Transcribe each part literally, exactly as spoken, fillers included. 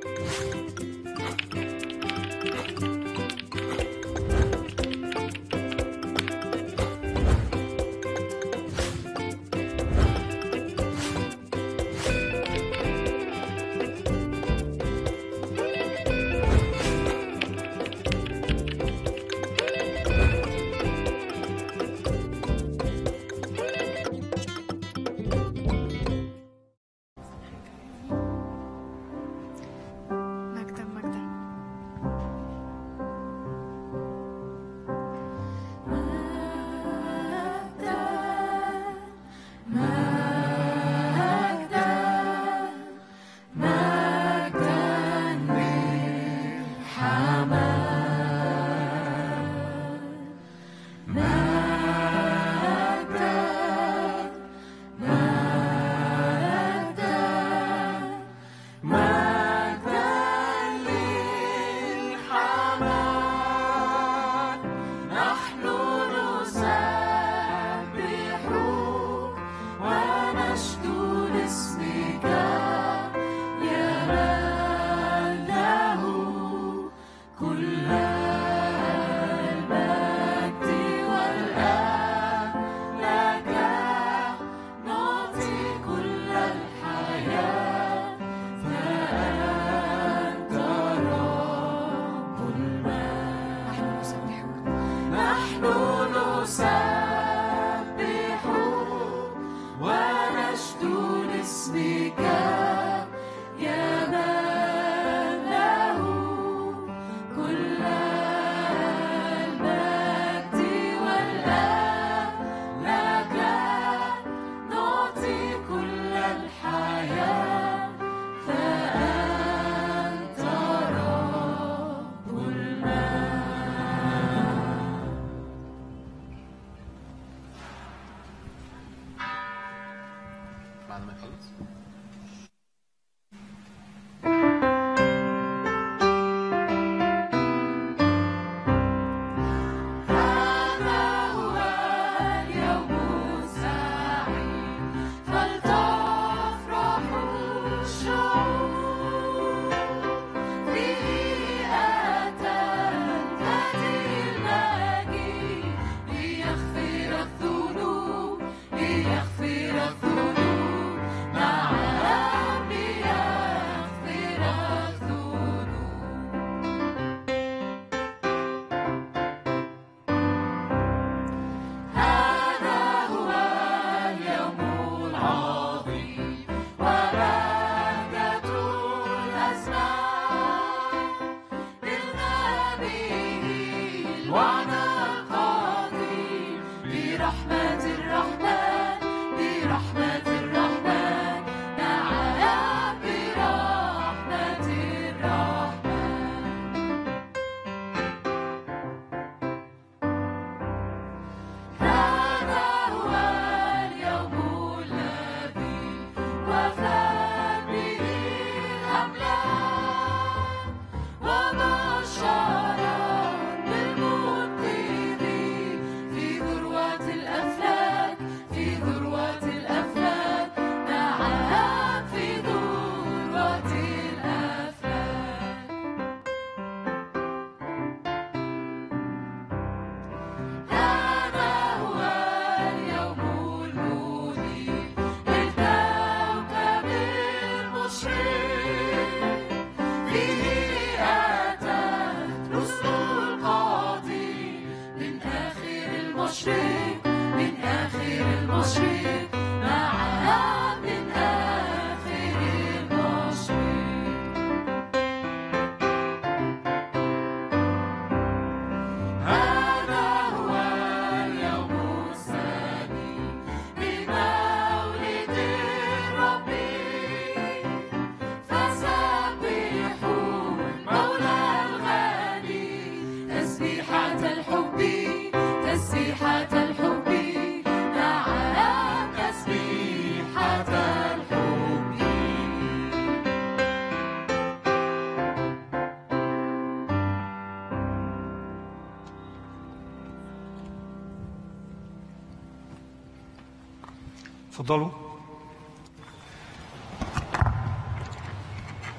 تفضلوا.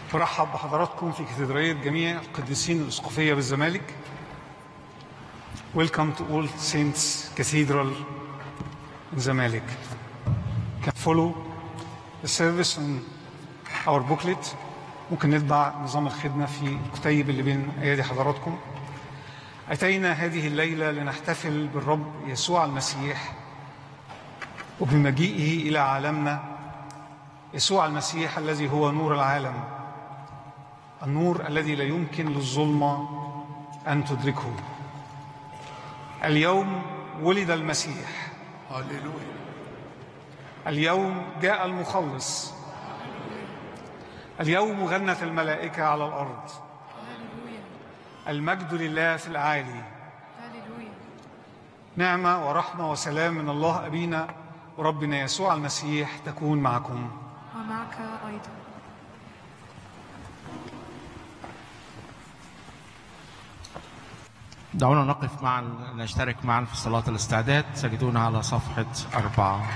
برحب بحضراتكم في كاتدرائية جميع القديسين الأسقفية بالزمالك. Welcome to All Saints Cathedral in Zamalek. You can follow the service on our booklet. ممكن نتبع نظام الخدمة في الكتيب اللي بين أيدي حضراتكم. أتينا هذه الليلة لنحتفل بالرب يسوع المسيح وبمجيئه إلى عالمنا. يسوع المسيح الذي هو نور العالم، النور الذي لا يمكن للظلمة أن تدركه. اليوم ولد المسيح. هللويا. اليوم جاء المخلص. اليوم غنت الملائكة على الأرض. المجد لله في الأعالي. نعمة ورحمة وسلام من الله أبينا وربنا يسوع المسيح تكون معكم ومعك أيضا. دعونا نقف معا نشترك معا في صلاة الاستعداد. سجدونا على صفحة أربعة.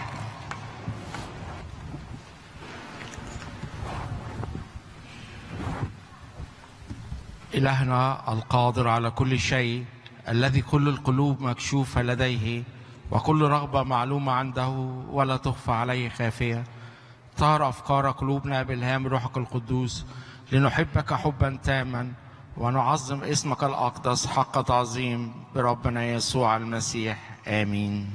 إلهنا القادر على كل شيء، الذي كل القلوب مكشوفة لديه وكل رغبة معلومة عنده ولا تخفى عليه خافية، طهر أفكار قلوبنا بإلهام روحك القدوس لنحبك حبا تاما ونعظم اسمك الأقدس حق تعظيم بربنا يسوع المسيح. آمين.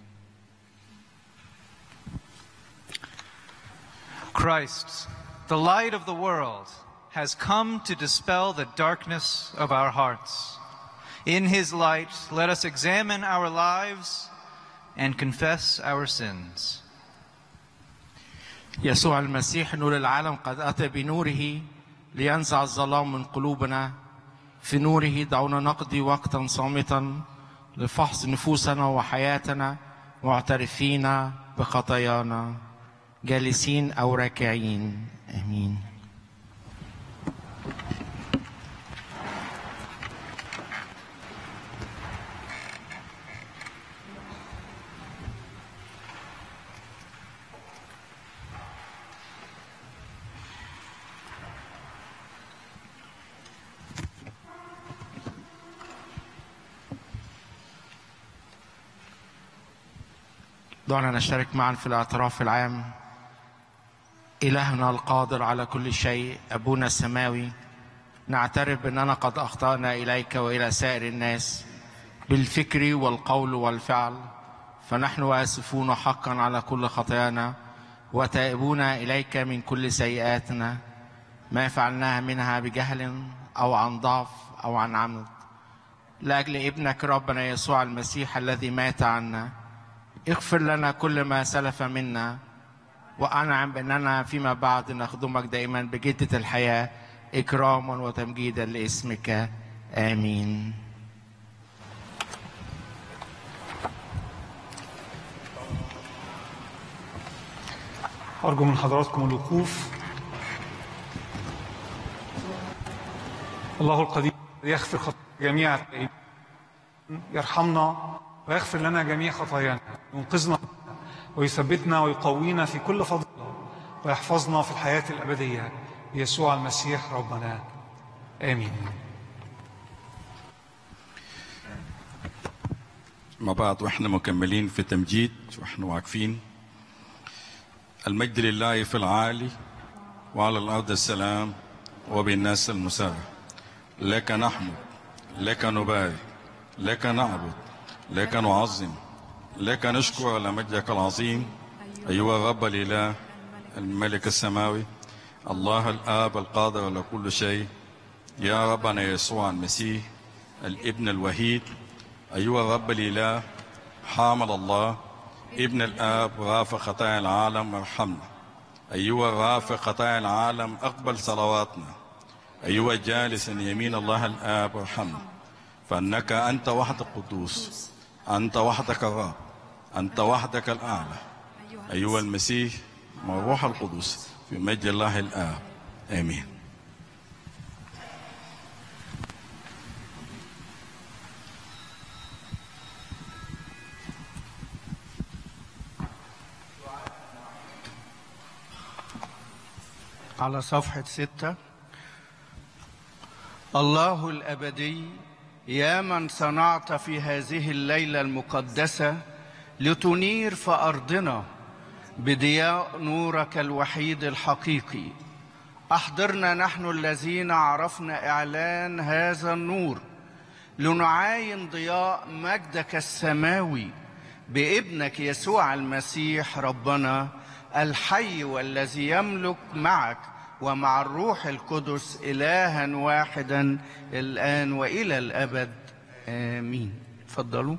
Christ, the light of the world, has come to dispel the darkness of our hearts. In his light, let us examine our lives and confess our sins. يسوع المسيح نور العالم قد أتى بنوره لينزع الظلام من قلوبنا. في نوره دعونا نقضي وقتا صامتا لفحص نفوسنا وحياتنا، معترفين بخطايانا، جالسين أو راكعين. آمين. دعونا نشترك معا في الاعتراف العام. إلهنا القادر على كل شيء، أبونا السماوي، نعترف بأننا قد أخطأنا إليك وإلى سائر الناس بالفكر والقول والفعل، فنحن آسفون حقا على كل خطايانا وتائبون إليك من كل سيئاتنا، ما فعلناها منها بجهل أو عن ضعف أو عن عمد. لأجل ابنك ربنا يسوع المسيح الذي مات عنا، اغفر لنا كل ما سلف منا، وأنعم بأننا فيما بعد نخدمك دائما بجدة الحياة إكراما وتمجيدا لاسمك. آمين. أرجو من حضراتكم الوقوف. الله القدير يغفر خطايا جميع التائبين، يرحمنا ويغفر لنا جميع خطايانا، ينقذنا ويثبتنا ويقوينا في كل فضيلة ويحفظنا في الحياة الأبدية بيسوع المسيح ربنا. آمين. مع بعض واحنا مكملين في تمجيد واحنا واقفين. المجد لله في العالي وعلى الأرض السلام وبالناس المساواة. لك نحمد، لك نبارك، لك نعبد، لك نعظم، لك نشكر على مجدك العظيم أيها الرب الإله الملك السماوي، الله الآب القادر على كل شيء، يا ربنا يسوع المسيح الابن الوحيد، أيها الرب الإله حامل الله ابن الآب رافع خطايا العالم ارحمنا، أيها الرافع خطايا العالم أقبل صلواتنا، أيها الجالس عن يمين الله الآب ارحمنا، فأنك أنت وحدك قدوس، أنت وحدك الرب، أنت وحدك الأعلى، أيها المسيح مع الروح القدس في مجد الله الآب. آمين. على صفحة ستة. الله الأبدي، يا من صنعت في هذه الليلة المقدسة لتنير في أرضنا بضياء نورك الوحيد الحقيقي، أحضرنا نحن الذين عرفنا إعلان هذا النور لنعاين ضياء مجدك السماوي بابنك يسوع المسيح ربنا الحي، والذي يملك معك ومع الروح القدس إلها واحدا الآن وإلى الأبد، آمين. تفضلوا.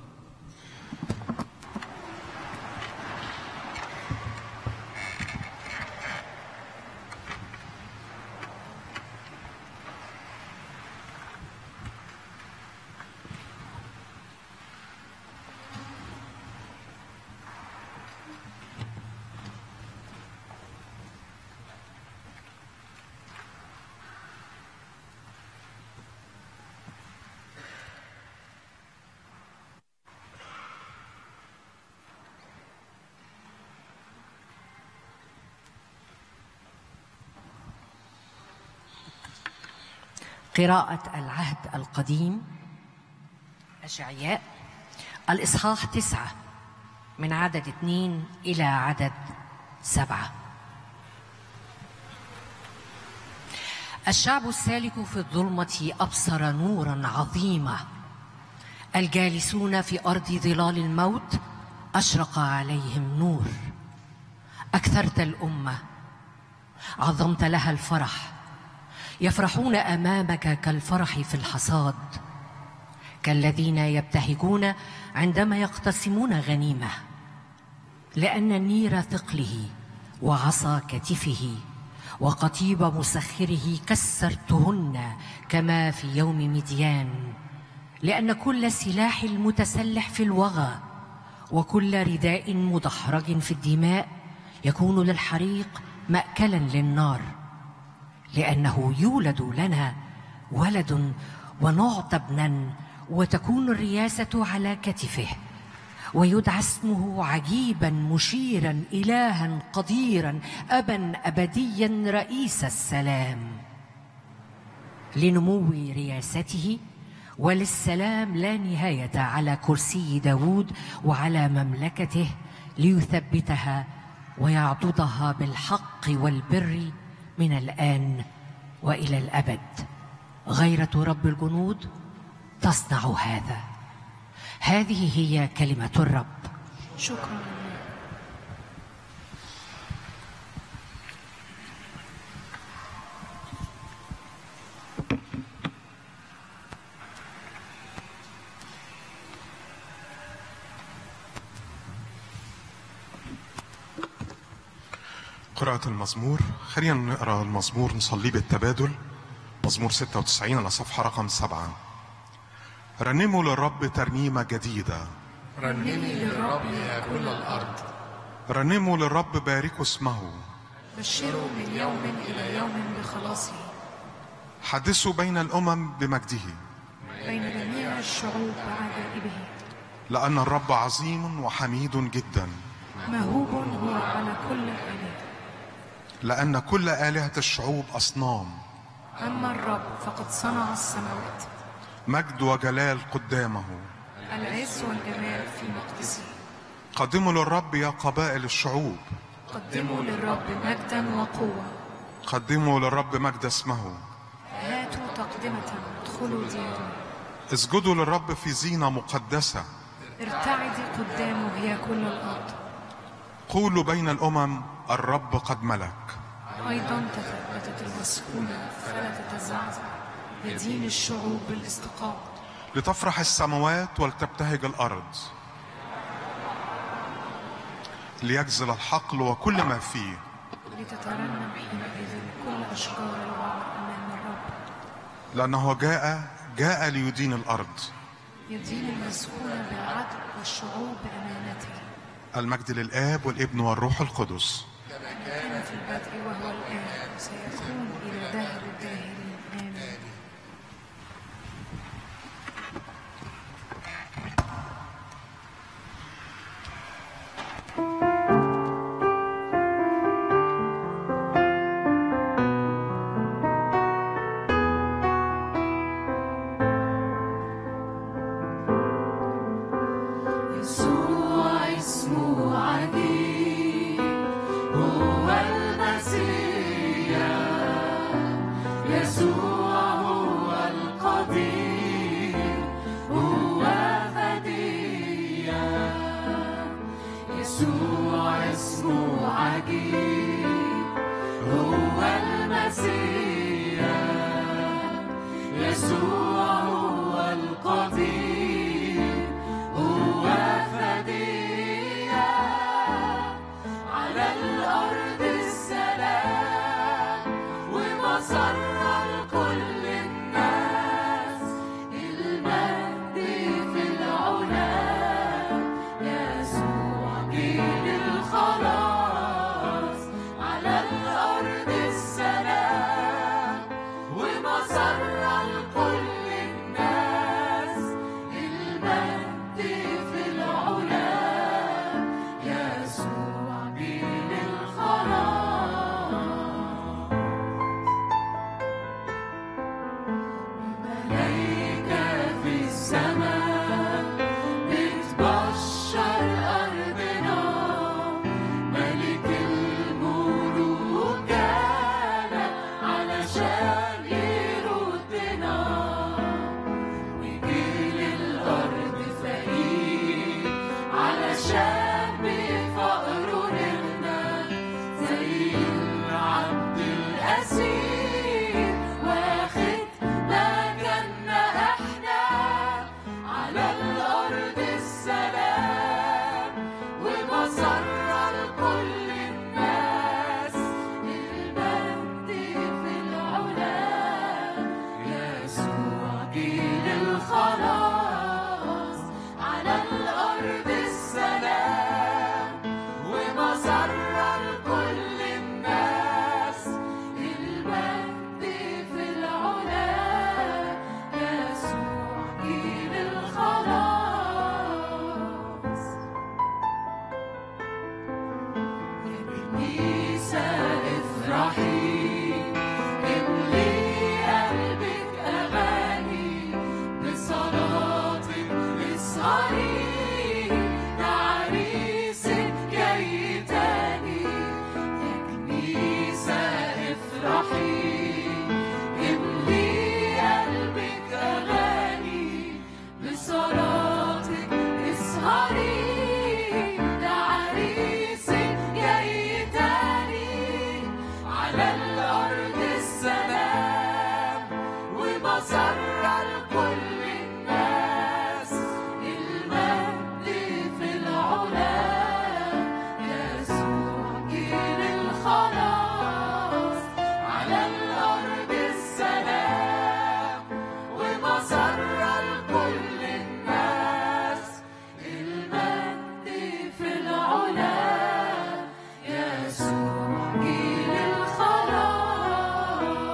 قراءة العهد القديم أشعياء الإصحاح تسعة من عدد اثنين إلى عدد سبعة. الشعب السالك في الظلمة أبصر نورا عظيما، الجالسون في أرض ظلال الموت أشرق عليهم نور. أكثرت الأمة، عظمت لها الفرح، يفرحون أمامك كالفرح في الحصاد، كالذين يبتهجون عندما يقتسمون غنيمة. لأن نير ثقله وعصا كتفه وقطيب مسخره كسرتهن كما في يوم مديان. لأن كل سلاح المتسلح في الوغى وكل رداء مدحرج في الدماء يكون للحريق مأكلا للنار. لأنه يولد لنا ولد ونعطى ابنا، وتكون الرياسة على كتفه، ويدعى اسمه عجيبا مشيرا إلها قديرا أبا أبديا رئيس السلام. لنمو رياسته وللسلام لا نهاية على كرسي داود وعلى مملكته، ليثبتها ويعضدها بالحق والبر من الآن وإلى الأبد. غيرة رب الجنود تصنع هذا. هذه هي كلمة الرب. شكرا. قراءة المزمور. خلينا نقرأ المزمور نصلي بالتبادل. مزمور ستة وتسعين على صفحة رقم سبعة. رنموا للرب ترنيمة جديدة، رنمي للرب يا كل الأرض. رنموا للرب باركوا اسمه، بشروا من يوم إلى يوم بخلاصه. حدثوا بين الأمم بمجده، بين جميع الشعوب بعجائبه. لأن الرب عظيم وحميد جدا، مهوب هو على كل الآلهة. لأن كل آلهة الشعوب أصنام، أما الرب فقد صنع السماوات. مجد وجلال قدامه، العز والجمال في مقدسه. قدموا للرب يا قبائل الشعوب، قدموا للرب مجدا وقوة. قدموا للرب مجد اسمه. هاتوا تقدمة ادخلوا دياره. اسجدوا للرب في زينة مقدسة، ارتعدي قدامه يا كل الأرض. قولوا بين الأمم الرب قد ملك. أيضا تثبتت المسكونة فلا تتزعزع، يدين الشعوب بالاستقامة. لتفرح السماوات ولتبتهج الأرض، ليجزل الحقل وكل ما فيه، لتترنم حينئذ كل أشجار الوعر أمام الرب. لأنه جاء جاء ليدين الأرض، يدين المسكونة بالعدل والشعوب بأمانته. المجد للآب والابن والروح القدس، كان في البدء وهو الآن وسيكون إلى دهر الداهرين، آمين. يسوع هو القدير هو فدية يسوع اسمه عجيب هو المسيح يسوع هو القدير هو فدية على الأرض السلام ومسرة لكل الناس المجد في العلا يسوع جيل الخلاص على الأرض السلام ومسرة لكل الناس المجد في العلا يسوع جيل الخلاص ملايكة في السماء بتبشر أرضنا ملك الملوك جانا علشان يردنا وجيل الأرض فقير علشان بفقره نغنى زي العبد الأسير واخد مكاننا احنا على الأرض السلام ومسرة لكل الناس المجد في العلا يسوع جيل الخلاص على الأرض السلام ومسرة لكل الناس المجد في العلا يسوع جيل الخلاص يا كنيسة افرحي املي قلبك أغاني بصلاتك اسهري ده عريسك جاي تاني يا كنيسة افرحي املي قلبك أغاني بصلاتك اسهري ده عريسك جاي تاني على الأرض السلام ومسرة لكل الناس المجد في العلا يسوع جيل الخلاص على الأرض السلام ومسرة لكل الناس المجد في العلا يسوع جيل الخلاص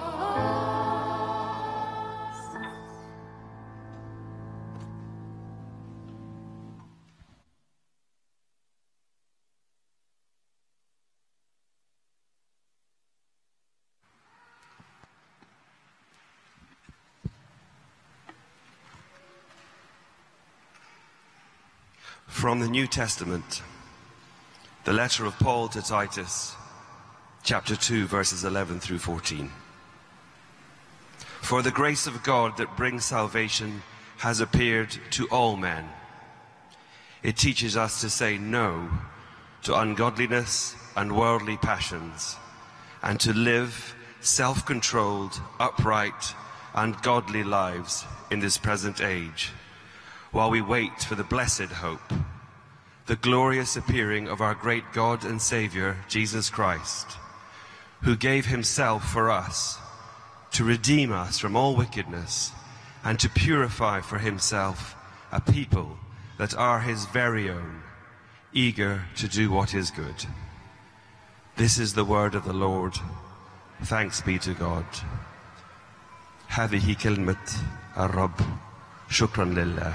From the New Testament, the letter of Paul to Titus, chapter two, verses eleven through fourteen. For the grace of God that brings salvation has appeared to all men. It teaches us to say no to ungodliness and worldly passions, and to live self-controlled, upright, and godly lives in this present age, while we wait for the blessed hope, the glorious appearing of our great God and Savior, Jesus Christ, who gave himself for us to redeem us from all wickedness and to purify for himself a people that are his very own, eager to do what is good. This is the word of the Lord. Thanks be to God. هذه كلمة الرب. شكرا لله.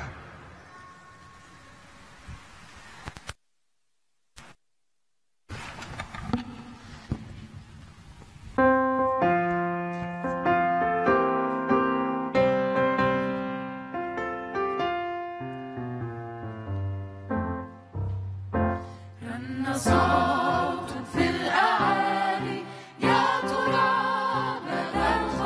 صوت في الأعالي يا ترى مدى الخلاص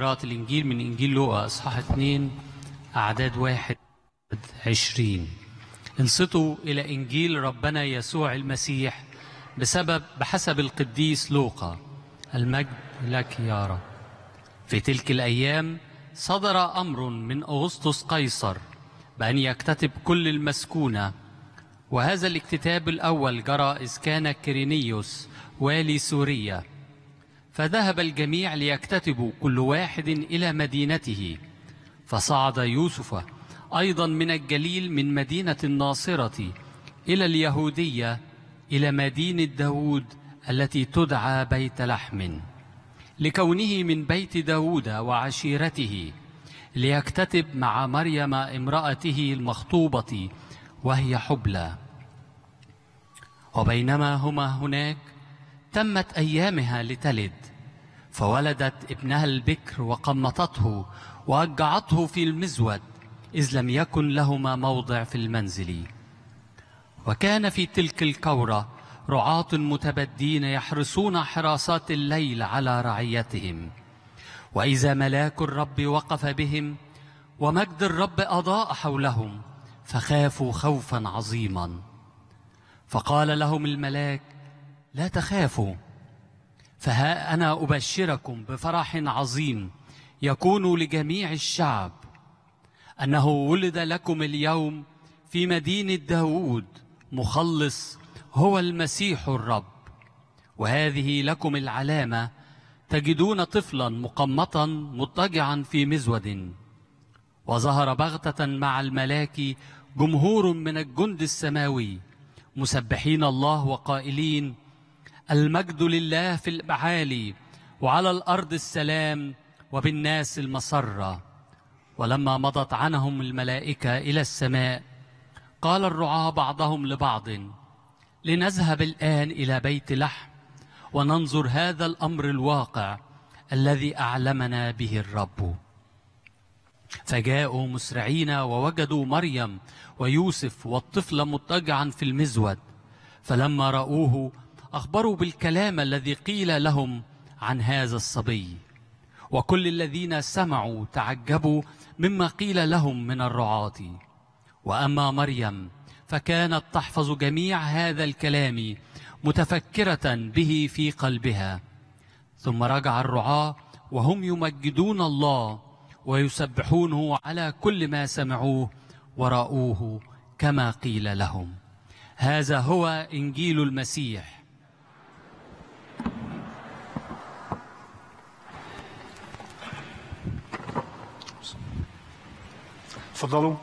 قراءة الإنجيل من إنجيل لوقا إصحاح اثنين أعداد واحد عشرين. انصتوا إلى إنجيل ربنا يسوع المسيح بسبب بحسب القديس لوقا. المجد لك يا رب. في تلك الأيام صدر أمر من أغسطس قيصر بأن يكتتب كل المسكونة، وهذا الاكتتاب الأول جرى إذ كان كيرينيوس والي سوريا، فذهب الجميع ليكتتبوا كل واحد إلى مدينته. فصعد يوسف أيضا من الجليل من مدينة الناصرة إلى اليهودية إلى مدينة داود التي تدعى بيت لحم، لكونه من بيت داود وعشيرته، ليكتتب مع مريم امرأته المخطوبة وهي حبلى. وبينما هما هناك تمت أيامها لتلد، فولدت ابنها البكر وقمطته وأجعته في المزود، إذ لم يكن لهما موضع في المنزل. وكان في تلك الكورة رعاة متبدين يحرسون حراسات الليل على رعيتهم، وإذا ملاك الرب وقف بهم ومجد الرب أضاء حولهم، فخافوا خوفا عظيما. فقال لهم الملاك: لا تخافوا، فها أنا أبشركم بفرح عظيم يكون لجميع الشعب، أنه ولد لكم اليوم في مدينة داود مخلص، هو المسيح الرب. وهذه لكم العلامة: تجدون طفلا مقمطا مضطجعا في مزود. وظهر بغتة مع الملاك جمهور من الجند السماوي مسبحين الله وقائلين: المجد لله في الأعالي، وعلى الأرض السلام، وبالناس المسرة. ولما مضت عنهم الملائكة إلى السماء، قال الرعاة بعضهم لبعض: لنذهب الآن إلى بيت لحم وننظر هذا الأمر الواقع الذي أعلمنا به الرب. فجاءوا مسرعين ووجدوا مريم ويوسف والطفل مضطجعا في المزود، فلما رأوه أخبروا بالكلام الذي قيل لهم عن هذا الصبي. وكل الذين سمعوا تعجبوا مما قيل لهم من الرعاة. وأما مريم فكانت تحفظ جميع هذا الكلام متفكرة به في قلبها. ثم رجع الرعاة وهم يمجدون الله ويسبحونه على كل ما سمعوه ورأوه كما قيل لهم. هذا هو إنجيل المسيح. تفضلوا.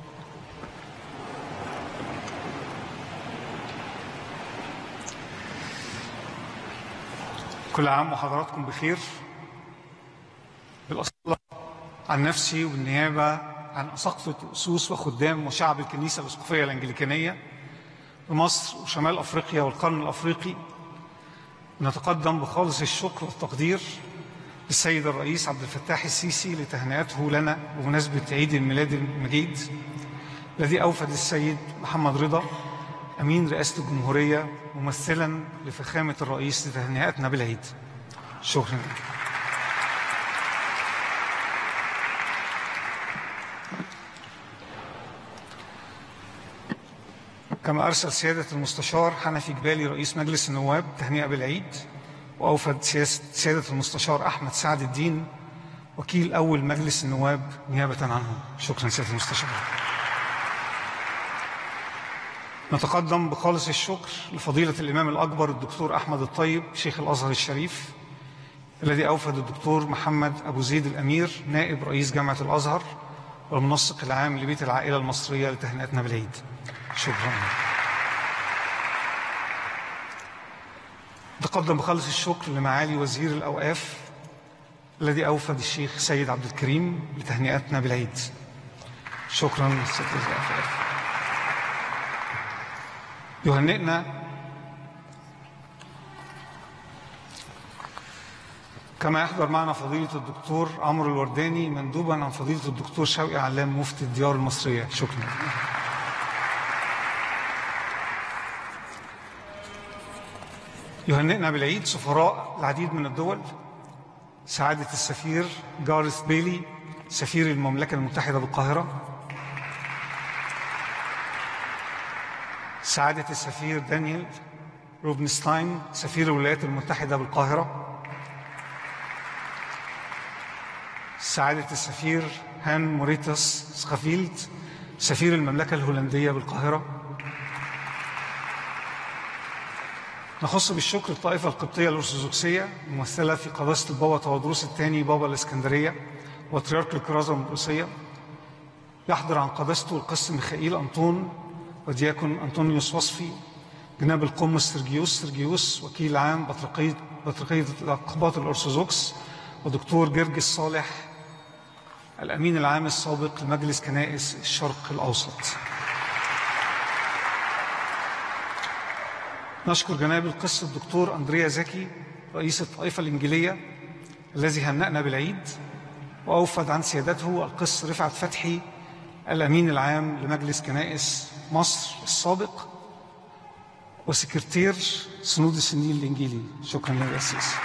كل عام وحضراتكم بخير. بالأصل عن نفسي وبالنيابة عن أساقفة أسوس وخدام وشعب الكنيسة الأسقفية الأنجليكانية بمصر وشمال أفريقيا والقرن الأفريقي، نتقدم بخالص الشكر والتقدير للسيد الرئيس عبد الفتاح السيسي لتهنئته لنا بمناسبة عيد الميلاد المجيد، الذي أوفد السيد محمد رضا أمين رئاسة الجمهورية ممثلا لفخامة الرئيس لتهنئتنا بالعيد. شكرا. كما أرسل سيادة المستشار حنفي جبالي رئيس مجلس النواب تهنئة بالعيد، وأوفد سيادة المستشار أحمد سعد الدين وكيل أول مجلس النواب نيابة عنه. شكرا سيادة المستشار. نتقدم بخالص الشكر لفضيلة الإمام الأكبر الدكتور أحمد الطيب شيخ الأزهر الشريف، الذي أوفد الدكتور محمد أبو زيد الأمير نائب رئيس جامعة الأزهر والمنسق العام لبيت العائلة المصرية لتهنئتنا بالعيد. شكرا. نتقدم بخالص الشكر لمعالي وزير الأوقاف الذي أوفد الشيخ سيد عبد الكريم لتهنئتنا بالعيد. شكرا سيد وزير الأوقاف. يهنئنا كما يحضر معنا فضيلة الدكتور عمرو الورداني مندوبا عن فضيلة الدكتور شوقي علام مفتي الديار المصرية. شكرا. يهنئنا بالعيد سفراء العديد من الدول سعادة السفير جارث بيلي سفير المملكة المتحدة بالقاهرة، سعادة السفير دانيال روبنستاين سفير الولايات المتحدة بالقاهرة، سعادة السفير هان موريتاس سخافيلد سفير المملكة الهولندية بالقاهرة. نخص بالشكر الطائفة القبطية الأرثوذكسية ممثلة في قداسة البابا تودروس الثاني بابا الإسكندرية وبطريرك الكرازة المرقسية. يحضر عن قداسته القس ميخائيل أنطون ودياكون أنطونيوس وصفي، جناب القمص سرجيوس سرجيوس وكيل عام بطريقية بطريقية الأقباط الأرثوذكس، ودكتور جرجس صالح الأمين العام السابق لمجلس كنائس الشرق الأوسط. نشكر جناب القس الدكتور أندريا زكي رئيس الطائفة الإنجيلية الذي هنأنا بالعيد، وأوفد عن سيادته القس رفعت فتحي الأمين العام لمجلس كنائس مصر السابق وسكرتير سنود السنين الإنجيلي. شكرا للأسيس.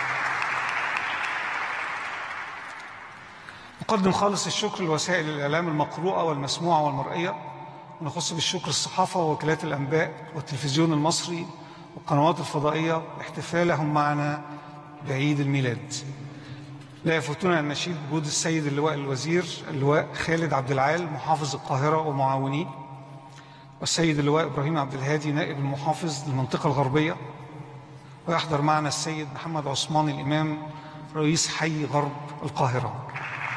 نقدم خالص الشكر لوسائل الإعلام المقروءة والمسموعة والمرئية، ونخص بالشكر الصحافة ووكالات الأنباء والتلفزيون المصري والقنوات الفضائية واحتفالهم معنا بعيد الميلاد. لا يفوتنا أن نشيد بوجود السيد اللواء الوزير اللواء خالد عبد العال محافظ القاهرة ومعاونيه، والسيد اللواء إبراهيم عبد الهادي نائب المحافظ للمنطقة الغربية، ويحضر معنا السيد محمد عثمان الإمام رئيس حي غرب القاهرة،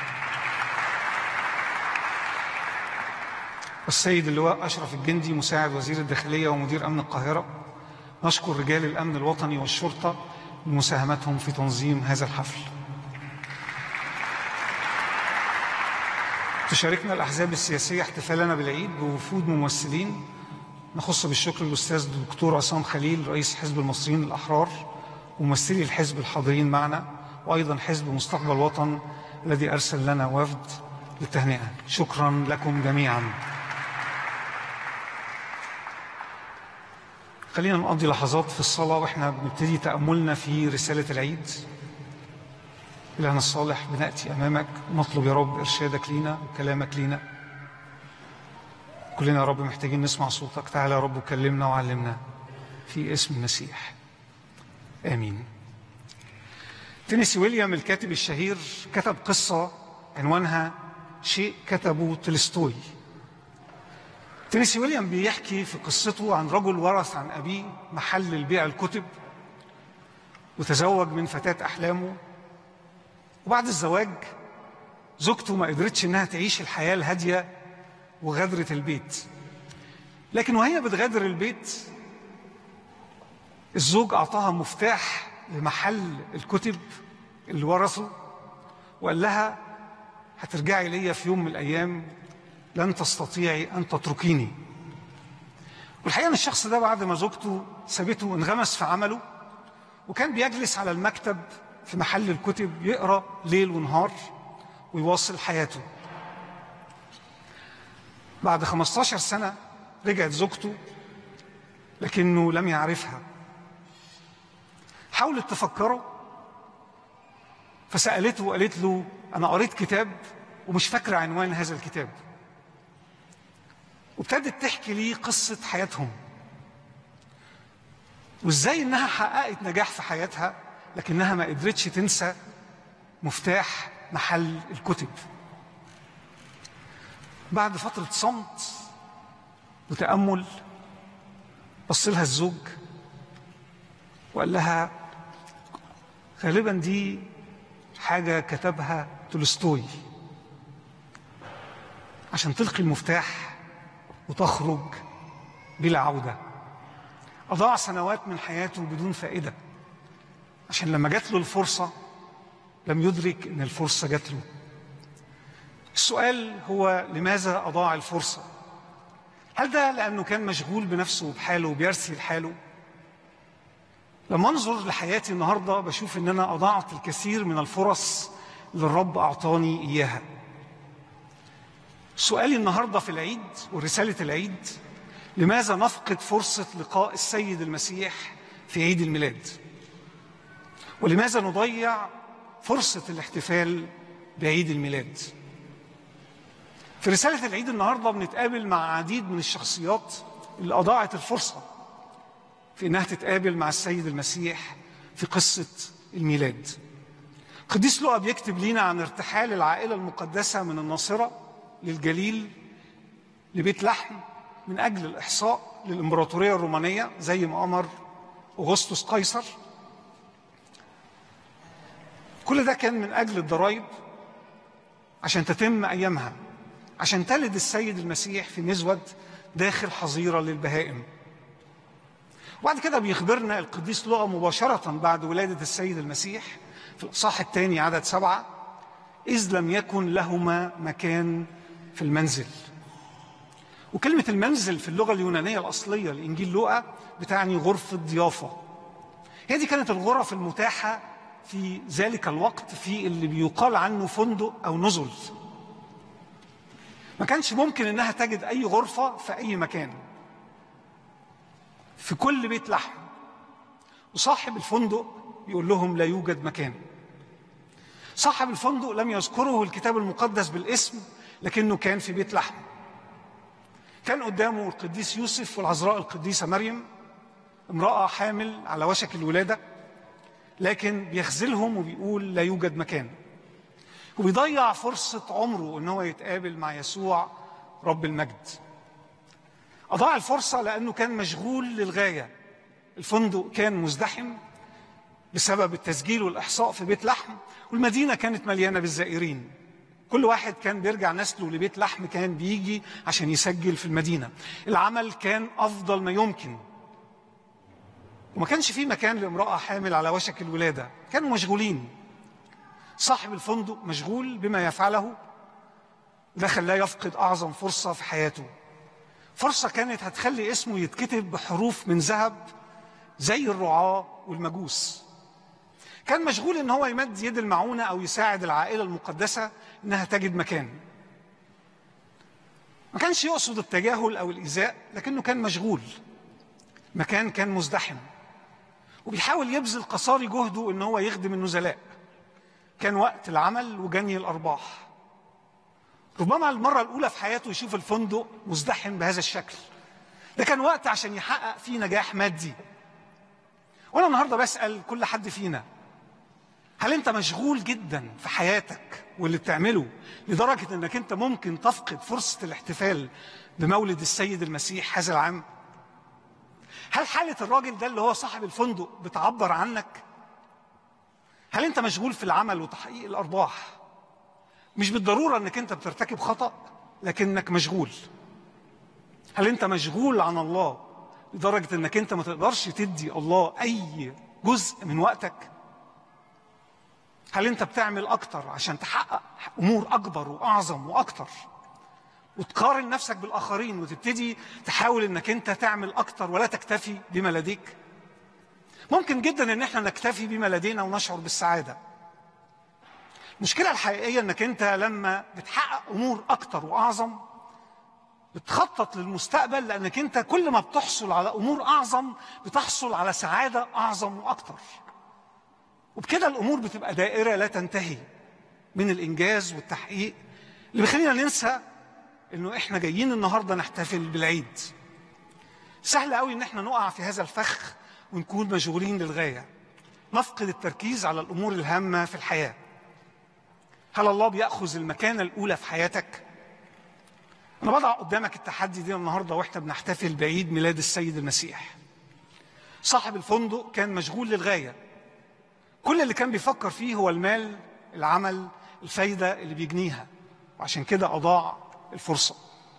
والسيد اللواء أشرف الجندي مساعد وزير الداخلية ومدير أمن القاهرة. نشكر رجال الأمن الوطني والشرطة لمساهمتهم في تنظيم هذا الحفل. تشاركنا الأحزاب السياسية احتفالنا بالعيد بوفود ممثلين. نخص بالشكر الأستاذ الدكتور عصام خليل رئيس حزب المصريين الأحرار وممثلي الحزب الحاضرين معنا، وأيضا حزب مستقبل وطن الذي أرسل لنا وفد للتهنئة. شكرا لكم جميعا. خلينا نقضي لحظات في الصلاة وإحنا بنبتدي تأملنا في رسالة العيد. إلهنا الصالح بنأتي أمامك ونطلب يا رب إرشادك لينا وكلامك لينا. كلنا يا رب محتاجين نسمع صوتك. تعالى يا رب وكلمنا وعلمنا في اسم المسيح، آمين. تينيسي ويليام الكاتب الشهير كتب قصة عنوانها شيء كتبه تولستوي. تينيسي ويليام بيحكي في قصته عن رجل ورث عن أبيه محل لبيع الكتب، وتزوج من فتاة أحلامه، وبعد الزواج زوجته ما قدرتش إنها تعيش الحياة الهادية وغادرت البيت. لكن وهي بتغادر البيت الزوج أعطاها مفتاح لمحل الكتب اللي ورثه، وقال لها هترجعي ليا في يوم من الأيام، لن تستطيعي أن تتركيني. والحقيقة أن الشخص ده بعد ما زوجته سابته انغمس في عمله، وكان بيجلس على المكتب في محل الكتب يقرأ ليل ونهار ويواصل حياته. بعد خمسة عشر سنة رجعت زوجته لكنه لم يعرفها. حاولت تفكره فسألته وقالت له أنا قريت كتاب ومش فاكرة عنوان هذا الكتاب. وابتدت تحكي لي قصة حياتهم وإزاي إنها حققت نجاح في حياتها لكنها ما قدرتش تنسى مفتاح محل الكتب. بعد فترة صمت وتأمل بص لها الزوج وقال لها غالبا دي حاجة كتبها تولستوي عشان تلقي المفتاح وتخرج بلا عودة. أضاع سنوات من حياته بدون فائدة عشان لما جات له الفرصة لم يدرك أن الفرصة جات له. السؤال هو لماذا أضاع الفرصة؟ هل ده لأنه كان مشغول بنفسه وبحاله وبيرسي لحاله؟ لما أنظر لحياتي النهاردة بشوف أن أنا أضاعت الكثير من الفرص اللي الرب أعطاني إياها. سؤالي النهاردة في العيد ورسالة العيد، لماذا نفقد فرصة لقاء السيد المسيح في عيد الميلاد؟ ولماذا نضيع فرصة الاحتفال بعيد الميلاد. في رسالة العيد النهاردة بنتقابل مع عديد من الشخصيات اللي أضاعت الفرصة في إنها تتقابل مع السيد المسيح في قصة الميلاد. قديس لوقا بيكتب لنا عن ارتحال العائلة المقدسة من الناصرة للجليل لبيت لحم من أجل الإحصاء للإمبراطورية الرومانية زي ما أمر أغسطس قيصر. كل ده كان من أجل الضرائب عشان تتم أيامها، عشان تلد السيد المسيح في مزود داخل حظيرة للبهائم. وبعد كده بيخبرنا القديس لوقا مباشرة بعد ولادة السيد المسيح في الإصحاح الثاني عدد سبعة: إذ لم يكن لهما مكان في المنزل. وكلمة المنزل في اللغة اليونانية الأصلية لإنجيل لوقا بتعني غرفة ضيافة. هي دي كانت الغرف المتاحة في ذلك الوقت في اللي بيقال عنه فندق أو نزل. ما كانش ممكن إنها تجد أي غرفة في أي مكان في كل بيت لحم، وصاحب الفندق يقول لهم لا يوجد مكان. صاحب الفندق لم يذكره الكتاب المقدس بالاسم، لكنه كان في بيت لحم. كان قدامه القديس يوسف والعذراء القديسة مريم، امرأة حامل على وشك الولادة، لكن بيخذلهم وبيقول لا يوجد مكان. وبيضيع فرصة عمره إن هو يتقابل مع يسوع رب المجد. أضاع الفرصة لأنه كان مشغول للغاية. الفندق كان مزدحم بسبب التسجيل والإحصاء في بيت لحم، والمدينة كانت مليانة بالزائرين. كل واحد كان بيرجع نسله لبيت لحم كان بيجي عشان يسجل في المدينة. العمل كان أفضل ما يمكن، وما كانش فيه مكان لامرأة حامل على وشك الولادة. كانوا مشغولين. صاحب الفندق مشغول بما يفعله، ده خلاه يفقد أعظم فرصة في حياته. فرصة كانت هتخلي اسمه يتكتب بحروف من ذهب زي الرعاة والمجوس. كان مشغول إن هو يمد يد المعونة أو يساعد العائلة المقدسة إنها تجد مكان. ما كانش يقصد التجاهل أو الإيذاء، لكنه كان مشغول. مكان كان مزدحم، وبيحاول يبذل قصارى جهده إن هو يخدم النزلاء. كان وقت العمل وجني الأرباح. ربما المرة الأولى في حياته يشوف الفندق مزدحم بهذا الشكل. ده كان وقت عشان يحقق فيه نجاح مادي. وأنا النهاردة بسأل كل حد فينا: هل أنت مشغول جدا في حياتك واللي بتعمله لدرجة أنك أنت ممكن تفقد فرصة الاحتفال بمولد السيد المسيح هذا العام؟ هل حالة الراجل ده اللي هو صاحب الفندق بتعبر عنك؟ هل أنت مشغول في العمل وتحقيق الأرباح؟ مش بالضرورة أنك أنت بترتكب خطأ، لكنك مشغول. هل أنت مشغول عن الله لدرجة أنك أنت ما تقدرش تدي الله أي جزء من وقتك؟ هل أنت بتعمل أكتر عشان تحقق أمور أكبر وأعظم وأكتر، وتقارن نفسك بالآخرين وتبتدي تحاول أنك أنت تعمل أكتر ولا تكتفي بما لديك؟ ممكن جدا أن احنا نكتفي بما لدينا ونشعر بالسعادة. المشكلة الحقيقية أنك أنت لما بتحقق أمور أكتر وأعظم بتخطط للمستقبل، لأنك أنت كل ما بتحصل على أمور أعظم بتحصل على سعادة أعظم وأكتر. وبكده الأمور بتبقى دائرة لا تنتهي من الإنجاز والتحقيق، اللي بيخلينا ننسى إنه إحنا جايين النهاردة نحتفل بالعيد. سهل قوي إن إحنا نقع في هذا الفخ ونكون مشغولين للغاية، نفقد التركيز على الأمور الهامة في الحياة. هل الله بيأخذ المكانة الأولى في حياتك؟ أنا بضع قدامك التحدي دي النهاردة وإحنا بنحتفل بعيد ميلاد السيد المسيح. صاحب الفندق كان مشغول للغاية. كل اللي كان بيفكر فيه هو المال، العمل، الفايدة اللي بيجنيها، وعشان كده أضاع الفرصة.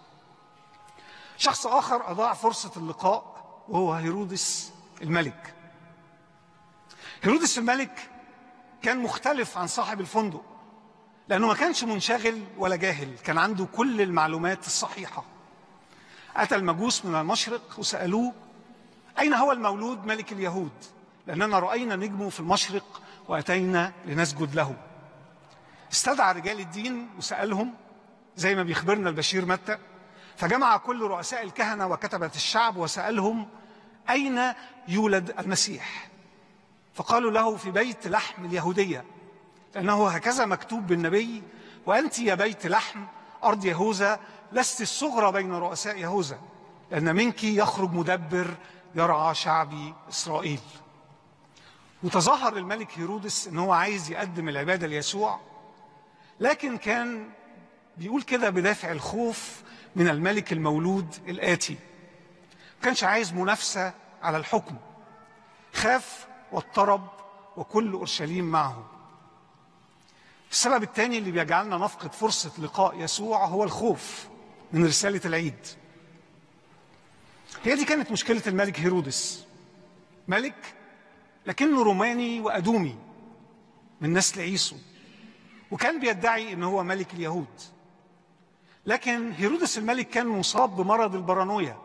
شخص آخر أضاع فرصة اللقاء وهو هيرودس الملك. هيرودس الملك كان مختلف عن صاحب الفندق، لأنه ما كانش منشغل ولا جاهل، كان عنده كل المعلومات الصحيحة. أتى المجوس من المشرق وسألوه: أين هو المولود ملك اليهود؟ لأننا رأينا نجمه في المشرق وأتينا لنسجد له. استدعى رجال الدين وسألهم زي ما بيخبرنا البشير متى، فجمع كل رؤساء الكهنة وكتبة الشعب وسألهم: أين يولد المسيح؟ فقالوا له: في بيت لحم اليهودية، لأنه هكذا مكتوب بالنبي: وأنت يا بيت لحم أرض يهوذا لست الصغرى بين رؤساء يهوذا، لأن منك يخرج مدبر يرعى شعبي إسرائيل. وتظاهر الملك هيرودس إن هو عايز يقدم العبادة ليسوع، لكن كان بيقول كده بدافع الخوف من الملك المولود الآتي. ما كانش عايز منافسة على الحكم، خاف واضطرب وكل أورشليم معه. السبب الثاني اللي بيجعلنا نفقد فرصة لقاء يسوع هو الخوف من رسالة العيد. هي دي كانت مشكلة الملك هيرودس، ملك لكنه روماني وأدومي من نسل عيسو، وكان بيدعي إن هو ملك اليهود. لكن هيرودس الملك كان مصاب بمرض البارانويا.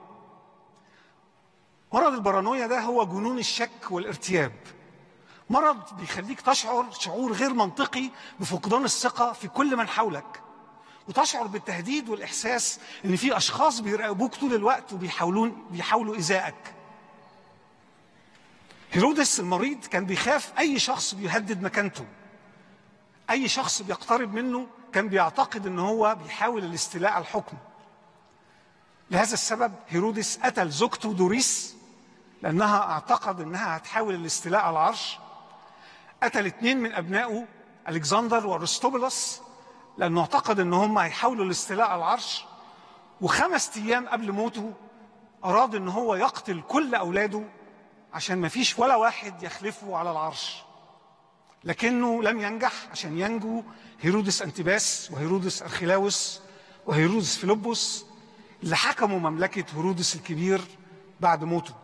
مرض البارانويا ده هو جنون الشك والارتياب، مرض بيخليك تشعر شعور غير منطقي بفقدان الثقة في كل من حولك، وتشعر بالتهديد والإحساس إن في أشخاص بيراقبوك طول الوقت وبيحاولون بيحاولوا إيذائك. هيرودس المريض كان بيخاف أي شخص بيهدد مكانته، أي شخص بيقترب منه كان بيعتقد إن هو بيحاول الاستيلاء على الحكم. لهذا السبب هيرودس قتل زوجته دوريس لأنها اعتقد إنها هتحاول الاستيلاء على العرش. قتل اثنين من أبنائه ألكسندر وأرسطوبولوس لأنه اعتقد إن هم هيحاولوا الاستيلاء على العرش. وخمس أيام قبل موته أراد إن هو يقتل كل أولاده عشان ما فيش ولا واحد يخلفه على العرش، لكنه لم ينجح عشان ينجو هيرودس أنتيباس وهيرودس أرخيلاوس وهيرودس فيلبس اللي حكموا مملكة هيرودس الكبير بعد موته.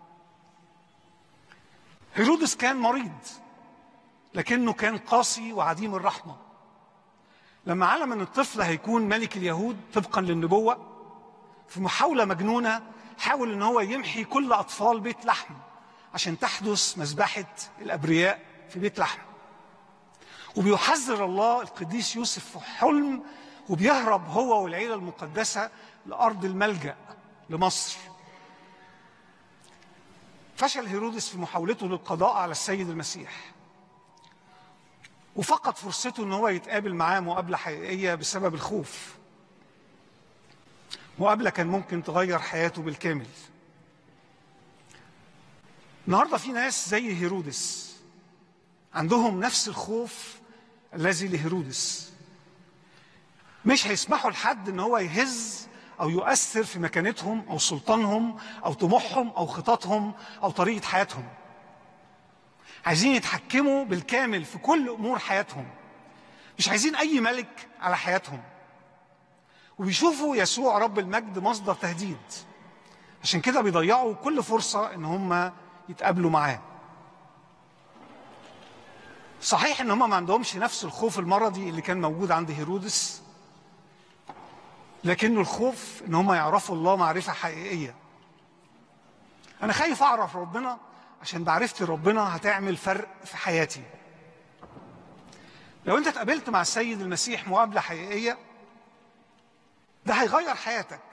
هيرودس كان مريض لكنه كان قاسي وعديم الرحمة. لما علم أن الطفل هيكون ملك اليهود طبقا للنبوة، في محاولة مجنونة حاول أن هو يمحي كل أطفال بيت لحم عشان تحدث مذبحة الأبرياء في بيت لحم. وبيحذر الله القديس يوسف في حلم، وبيهرب هو والعيلة المقدسة لأرض الملجأ لمصر. فشل هيرودس في محاولته للقضاء على السيد المسيح، وفقد فرصته ان هو يتقابل معاه مقابلة حقيقية بسبب الخوف. مقابلة كان ممكن تغير حياته بالكامل. النهارده في ناس زي هيرودس عندهم نفس الخوف الذي لهيرودس، مش هيسمحوا لحد ان هو يهز او يؤثر في مكانتهم او سلطانهم او طموحهم او خططهم او طريقة حياتهم. عايزين يتحكموا بالكامل في كل امور حياتهم، مش عايزين اي ملك على حياتهم. وبيشوفوا يسوع رب المجد مصدر تهديد، عشان كده بيضيعوا كل فرصة ان هم يتقابلوا معاه. صحيح ان هم ما عندهمش نفس الخوف المرضي اللي كان موجود عند هيرودس، لكنه الخوف ان هم يعرفوا الله معرفة حقيقية. انا خايف اعرف ربنا عشان بعرفتي ربنا هتعمل فرق في حياتي. لو انت اتقابلت مع السيد المسيح مقابلة حقيقية، ده هيغير حياتك.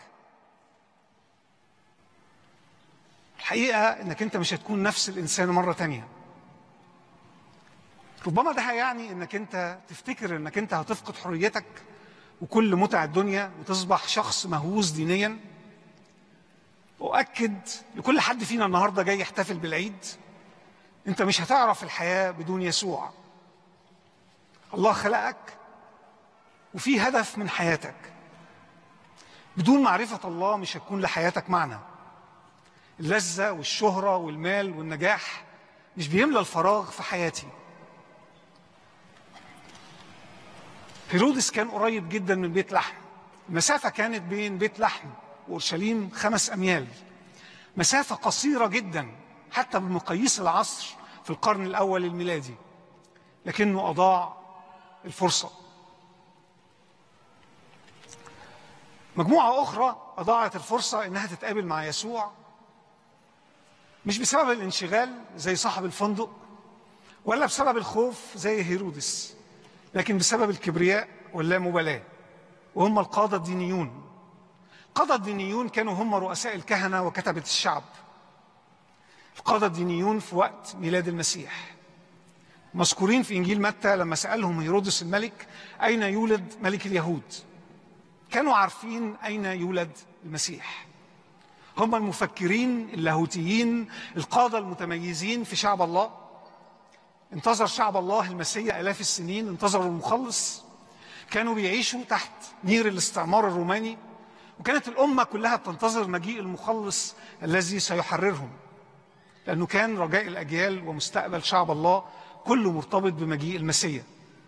الحقيقة انك انت مش هتكون نفس الانسان مرة تانية. ربما ده هيعني انك انت تفتكر انك انت هتفقد حريتك وكل متع الدنيا وتصبح شخص مهووس دينيا. أؤكد لكل حد فينا النهاردة جاي يحتفل بالعيد، انت مش هتعرف الحياة بدون يسوع. الله خلقك وفي هدف من حياتك. بدون معرفة الله مش هتكون لحياتك معنى. اللذة والشهرة والمال والنجاح مش بيملى الفراغ في حياتي. هيرودس كان قريب جدا من بيت لحم. المسافة كانت بين بيت لحم وأورشليم خمس أميال، مسافة قصيرة جدا حتى بمقاييس العصر في القرن الأول الميلادي، لكنه أضاع الفرصة. مجموعة أخرى أضاعت الفرصة إنها تتقابل مع يسوع، مش بسبب الانشغال زي صاحب الفندق، ولا بسبب الخوف زي هيرودس، لكن بسبب الكبرياء واللامبالاة، وهم القادة الدينيون. القادة الدينيون كانوا هم رؤساء الكهنة وكتبة الشعب. القادة الدينيون في وقت ميلاد المسيح مذكورين في إنجيل متى لما سألهم هيرودس الملك أين يولد ملك اليهود، كانوا عارفين أين يولد المسيح. هم المفكرين اللاهوتيين القادة المتميزين في شعب الله. انتظر شعب الله المسيح آلاف السنين، انتظروا المخلص، كانوا بيعيشوا تحت نير الاستعمار الروماني، وكانت الأمة كلها بتنتظر مجيء المخلص الذي سيحررهم، لأنه كان رجاء الأجيال ومستقبل شعب الله كله مرتبط بمجيء المسيح.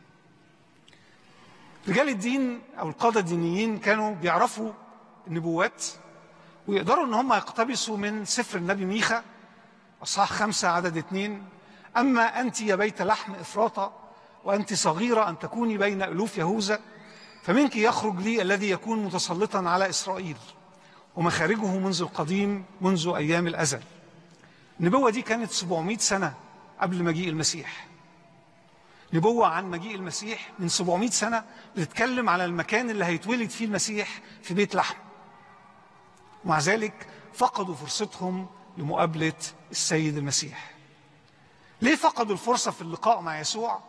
رجال الدين أو القادة الدينيين كانوا بيعرفوا النبوات ويقدروا أن هم يقتبسوا من سفر النبي ميخا أصحاح خمسة عدد اثنين: أما أنت يا بيت لحم إفراطة وأنت صغيرة أن تكوني بين ألوف يهوذا، فمنك يخرج لي الذي يكون متسلطا على إسرائيل، ومخارجه منذ القديم منذ أيام الأزل. النبوة دي كانت سبعمائة سنة قبل مجيء المسيح. نبوة عن مجيء المسيح من سبعمائة سنة بتتكلم على المكان اللي هيتولد فيه المسيح في بيت لحم. ومع ذلك فقدوا فرصتهم لمقابلة السيد المسيح. ليه فقدوا الفرصة في اللقاء مع يسوع؟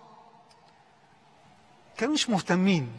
كانوا مش مهتمين،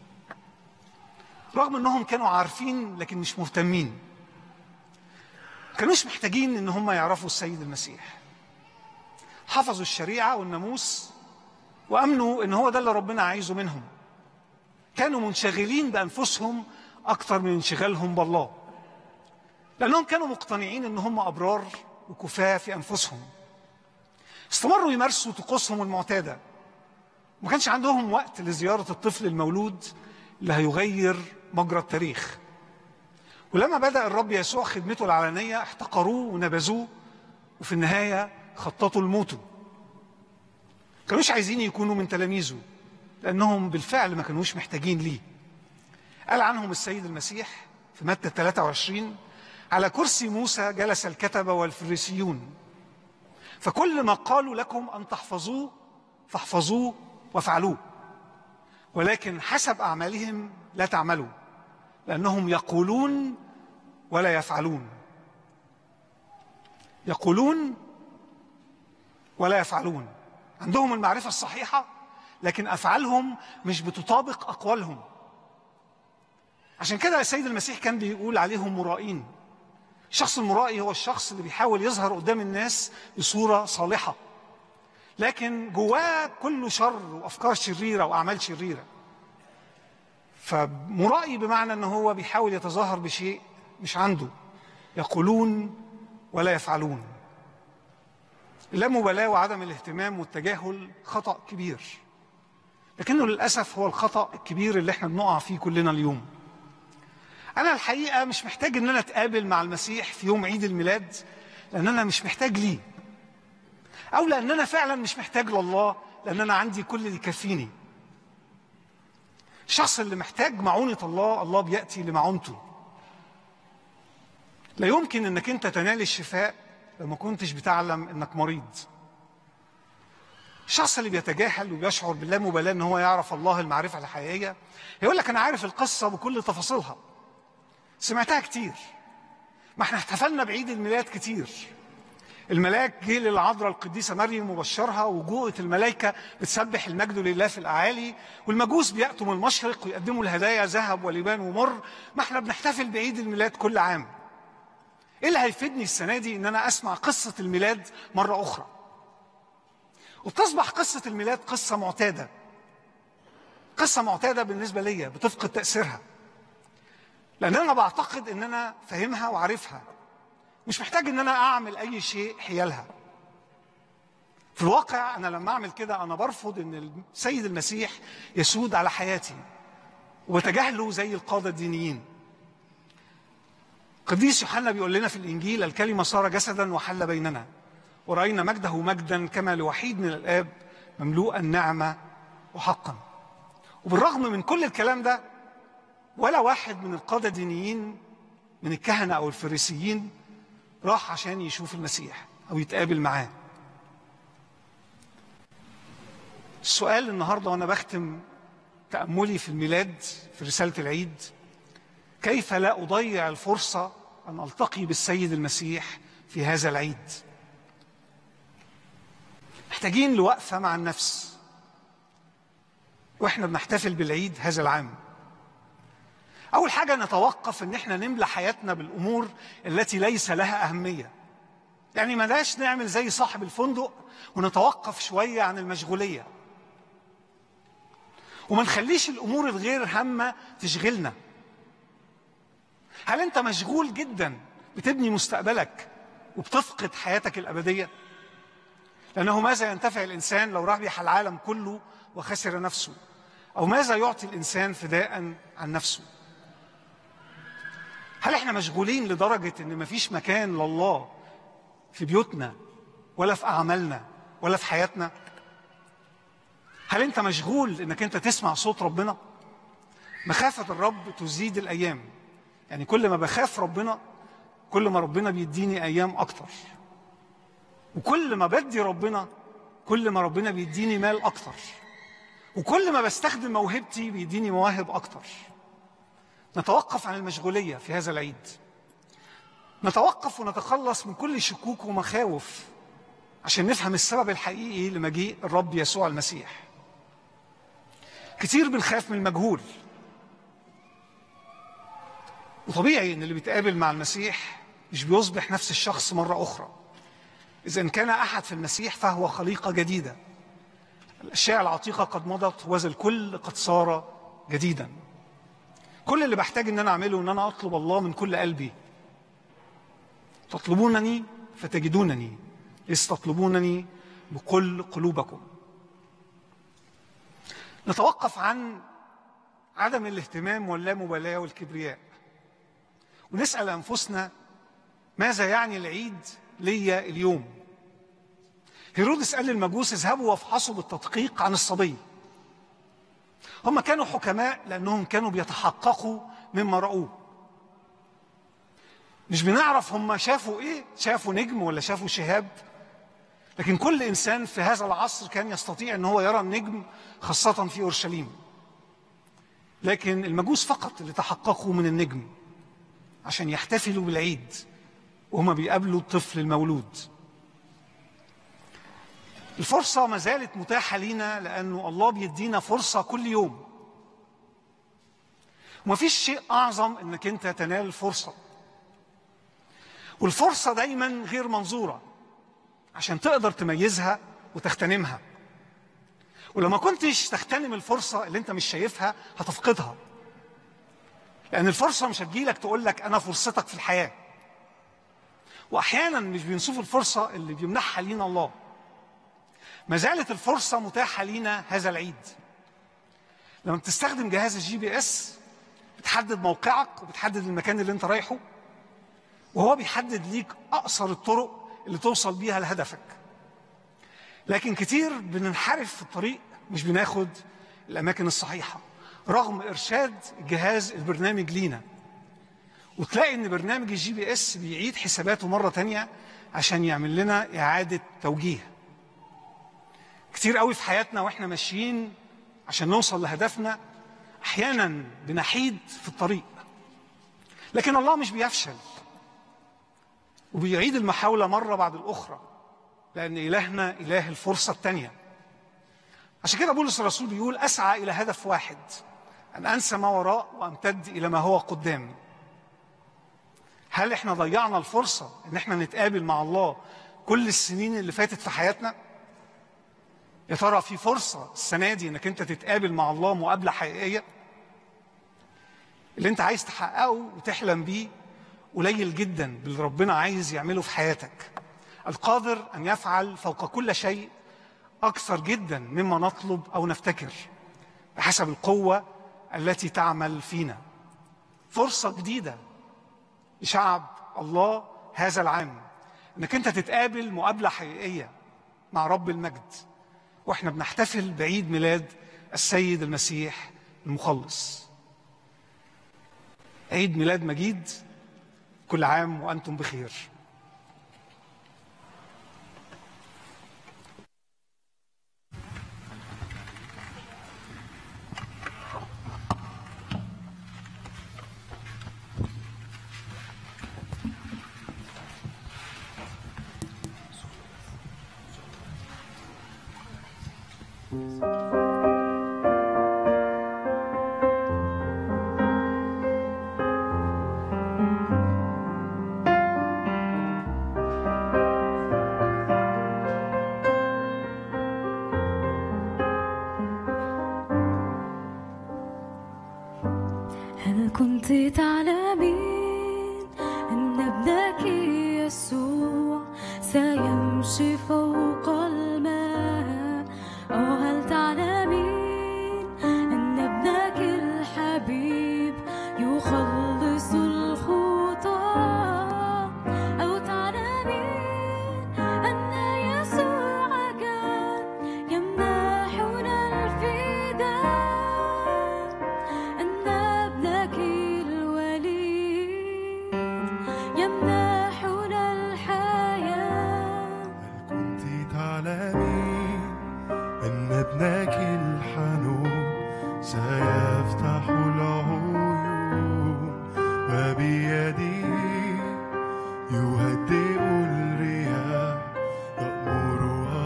رغم انهم كانوا عارفين لكن مش مهتمين. كانوا مش محتاجين ان هم يعرفوا السيد المسيح. حفظوا الشريعة والناموس وامنوا ان هو ده اللي ربنا عايزه منهم. كانوا منشغلين بانفسهم اكتر من انشغالهم بالله، لانهم كانوا مقتنعين ان هم ابرار وكفاة في انفسهم. استمروا يمارسوا طقوسهم المعتادة، ما كانش عندهم وقت لزيارة الطفل المولود اللي هيغير مجرى التاريخ. ولما بدأ الرب يسوع خدمته العلنية احتقروه ونبذوه، وفي النهاية خططوا لموته. كانوش عايزين يكونوا من تلاميذه لأنهم بالفعل ما كانوش محتاجين ليه. قال عنهم السيد المسيح في متى ثلاثة وعشرين: على كرسي موسى جلس الكتبة والفريسيون، فكل ما قالوا لكم أن تحفظوه فاحفظوه وافعلوه، ولكن حسب أعمالهم لا تعملوا، لأنهم يقولون ولا يفعلون. يقولون ولا يفعلون، عندهم المعرفة الصحيحة لكن أفعالهم مش بتطابق أقوالهم. عشان كده السيد المسيح كان بيقول عليهم مرائين. الشخص المرائي هو الشخص اللي بيحاول يظهر قدام الناس بصورة صالحة، لكن جواه كله شر وأفكار شريرة وأعمال شريرة. فمرائي بمعنى أنه هو بيحاول يتظاهر بشيء مش عنده. يقولون ولا يفعلون. اللامبالاة وعدم الاهتمام والتجاهل خطأ كبير، لكنه للأسف هو الخطأ الكبير اللي احنا بنقع فيه كلنا اليوم. أنا الحقيقة مش محتاج أن أنا أتقابل مع المسيح في يوم عيد الميلاد لأن أنا مش محتاج ليه، أو لأن أنا فعلا مش محتاج لله لأن أنا عندي كل اللي يكفيني. الشخص اللي محتاج معونة الله، الله بيأتي لمعونته. لا يمكن أنك أنت تنال الشفاء لو ما كنتش بتعلم أنك مريض. الشخص اللي بيتجاهل وبيشعر باللامبالاة أن هو يعرف الله المعرفة الحقيقية يقول لك أنا عارف القصة بكل تفاصيلها، سمعتها كتير، ما احنا احتفلنا بعيد الميلاد كتير. الملاك جه للعذراء القديسة مريم وبشرها، وجوءة الملائكة بتسبح المجد لله في الأعالي، والمجوس بيأتوا من المشرق ويقدموا الهدايا ذهب ولبان ومر. ما احنا بنحتفل بعيد الميلاد كل عام. ايه اللي هيفيدني السنة دي ان انا اسمع قصة الميلاد مرة اخرى؟ وبتصبح قصة الميلاد قصة معتادة، قصة معتادة بالنسبة لي بتفقد تأثيرها، لأن أنا بعتقد أن أنا فاهمها وعارفها، مش محتاج أن أنا أعمل أي شيء حيالها. في الواقع أنا لما أعمل كده أنا برفض أن السيد المسيح يسود على حياتي وبتجاهله زي القادة الدينيين. قديس يوحنا بيقول لنا في الإنجيل: الكلمة صار جسدا وحل بيننا ورأينا مجده مجدا كما لوحيد من الآب مملوءا نعمة وحقا. وبالرغم من كل الكلام ده ولا واحد من القادة الدينيين من الكهنة أو الفريسيين راح عشان يشوف المسيح أو يتقابل معاه. السؤال النهاردة وأنا بختم تأملي في الميلاد في رسالة العيد: كيف لا أضيع الفرصة أن ألتقي بالسيد المسيح في هذا العيد؟ محتاجين لوقفة مع النفس وإحنا بنحتفل بالعيد هذا العام. أول حاجة نتوقف إن إحنا نملى حياتنا بالأمور التي ليس لها أهمية. يعني ما داش نعمل زي صاحب الفندق ونتوقف شوية عن المشغولية، وما نخليش الأمور الغير هامة تشغلنا. هل أنت مشغول جدا بتبني مستقبلك وبتفقد حياتك الأبدية؟ لأنه ماذا ينتفع الإنسان لو ربح العالم كله وخسر نفسه؟ أو ماذا يعطي الإنسان فداء عن نفسه؟ هل احنا مشغولين لدرجة ان مفيش مكان لله في بيوتنا ولا في أعمالنا ولا في حياتنا؟ هل انت مشغول انك انت تسمع صوت ربنا؟ مخافة الرب تزيد الأيام. يعني كل ما بخاف ربنا كل ما ربنا بيديني أيام أكتر، وكل ما بدي ربنا كل ما ربنا بيديني مال أكتر، وكل ما بستخدم موهبتي بيديني مواهب أكتر. نتوقف عن المشغولية في هذا العيد، نتوقف ونتخلص من كل شكوك ومخاوف عشان نفهم السبب الحقيقي لمجيء الرب يسوع المسيح. كتير بنخاف من المجهول، وطبيعي ان اللي بيتقابل مع المسيح مش بيصبح نفس الشخص مرة أخرى. إذا إن كان أحد في المسيح فهو خليقة جديدة، الأشياء العتيقة قد مضت وذا الكل قد صار جديدا. كل اللي بحتاج ان انا اعمله ان انا اطلب الله من كل قلبي. تطلبونني فتجدونني إذ تطلبونني بكل قلوبكم. نتوقف عن عدم الاهتمام واللامبالاة والكبرياء، ونسأل أنفسنا ماذا يعني العيد ليا اليوم؟ هيرودس قال للمجوس اذهبوا وافحصوا بالتدقيق عن الصبي. هم كانوا حكماء لأنهم كانوا بيتحققوا مما رأوه. مش بنعرف هم شافوا إيه، شافوا نجم ولا شافوا شهاب، لكن كل إنسان في هذا العصر كان يستطيع أن هو يرى النجم، خاصة في أورشليم. لكن المجوس فقط اللي تحققوا من النجم عشان يحتفلوا بالعيد وهم بيقابلوا الطفل المولود. الفرصة ما زالت متاحة لينا لأنه الله بيدينا فرصة كل يوم، ومفيش شيء أعظم أنك أنت تنال الفرصة. والفرصة دايما غير منظورة عشان تقدر تميزها وتغتنمها. ولما كنتش تغتنم الفرصة اللي أنت مش شايفها هتفقدها، لأن الفرصة مش هتجيلك تقولك أنا فرصتك في الحياة. وأحيانا مش بنشوف الفرصة اللي بيمنحها لينا الله. ما زالت الفرصة متاحة لينا هذا العيد. لما بتستخدم جهاز الجي بي اس بتحدد موقعك وبتحدد المكان اللي انت رايحه، وهو بيحدد ليك أقصر الطرق اللي توصل بيها لهدفك. لكن كتير بننحرف في الطريق، مش بناخد الأماكن الصحيحة رغم إرشاد الجهاز البرنامج لينا. وتلاقي إن برنامج الجي بي اس بيعيد حساباته مرة تانية عشان يعمل لنا إعادة توجيه. كتير قوي في حياتنا واحنا ماشيين عشان نوصل لهدفنا احيانا بنحيد في الطريق، لكن الله مش بيفشل وبيعيد المحاولة مرة بعد الأخرى، لأن إلهنا إله الفرصة التانية. عشان كده بولس الرسول بيقول أسعى إلى هدف واحد، أن أنسى ما وراء وأمتد إلى ما هو قدام. هل احنا ضيعنا الفرصة ان احنا نتقابل مع الله كل السنين اللي فاتت في حياتنا؟ يا ترى في فرصة السنة دي انك انت تتقابل مع الله مقابلة حقيقية؟ اللي انت عايز تحققه وتحلم بيه قليل جدا باللي ربنا عايز يعمله في حياتك. القادر ان يفعل فوق كل شيء اكثر جدا مما نطلب او نفتكر بحسب القوة التي تعمل فينا. فرصة جديدة لشعب الله هذا العام انك انت تتقابل مقابلة حقيقية مع رب المجد، واحنا بنحتفل بعيد ميلاد السيد المسيح المخلص. عيد ميلاد مجيد، كل عام وأنتم بخير. هل كنت تعلمين أن ابنك يسوع سيمشي فوق الماء؟ أو هل تعلمين أن ابنك الحبيب يخلص الخطى؟ أو تعلمين أن يسوع كان يمنحنا الفداء؟ أن ابنك الوليد يمنحنا الحياة. هل كنت تعلمين أن ابنك الحنون سيفتح العيون وبيده يهدئ الرياح يأمرها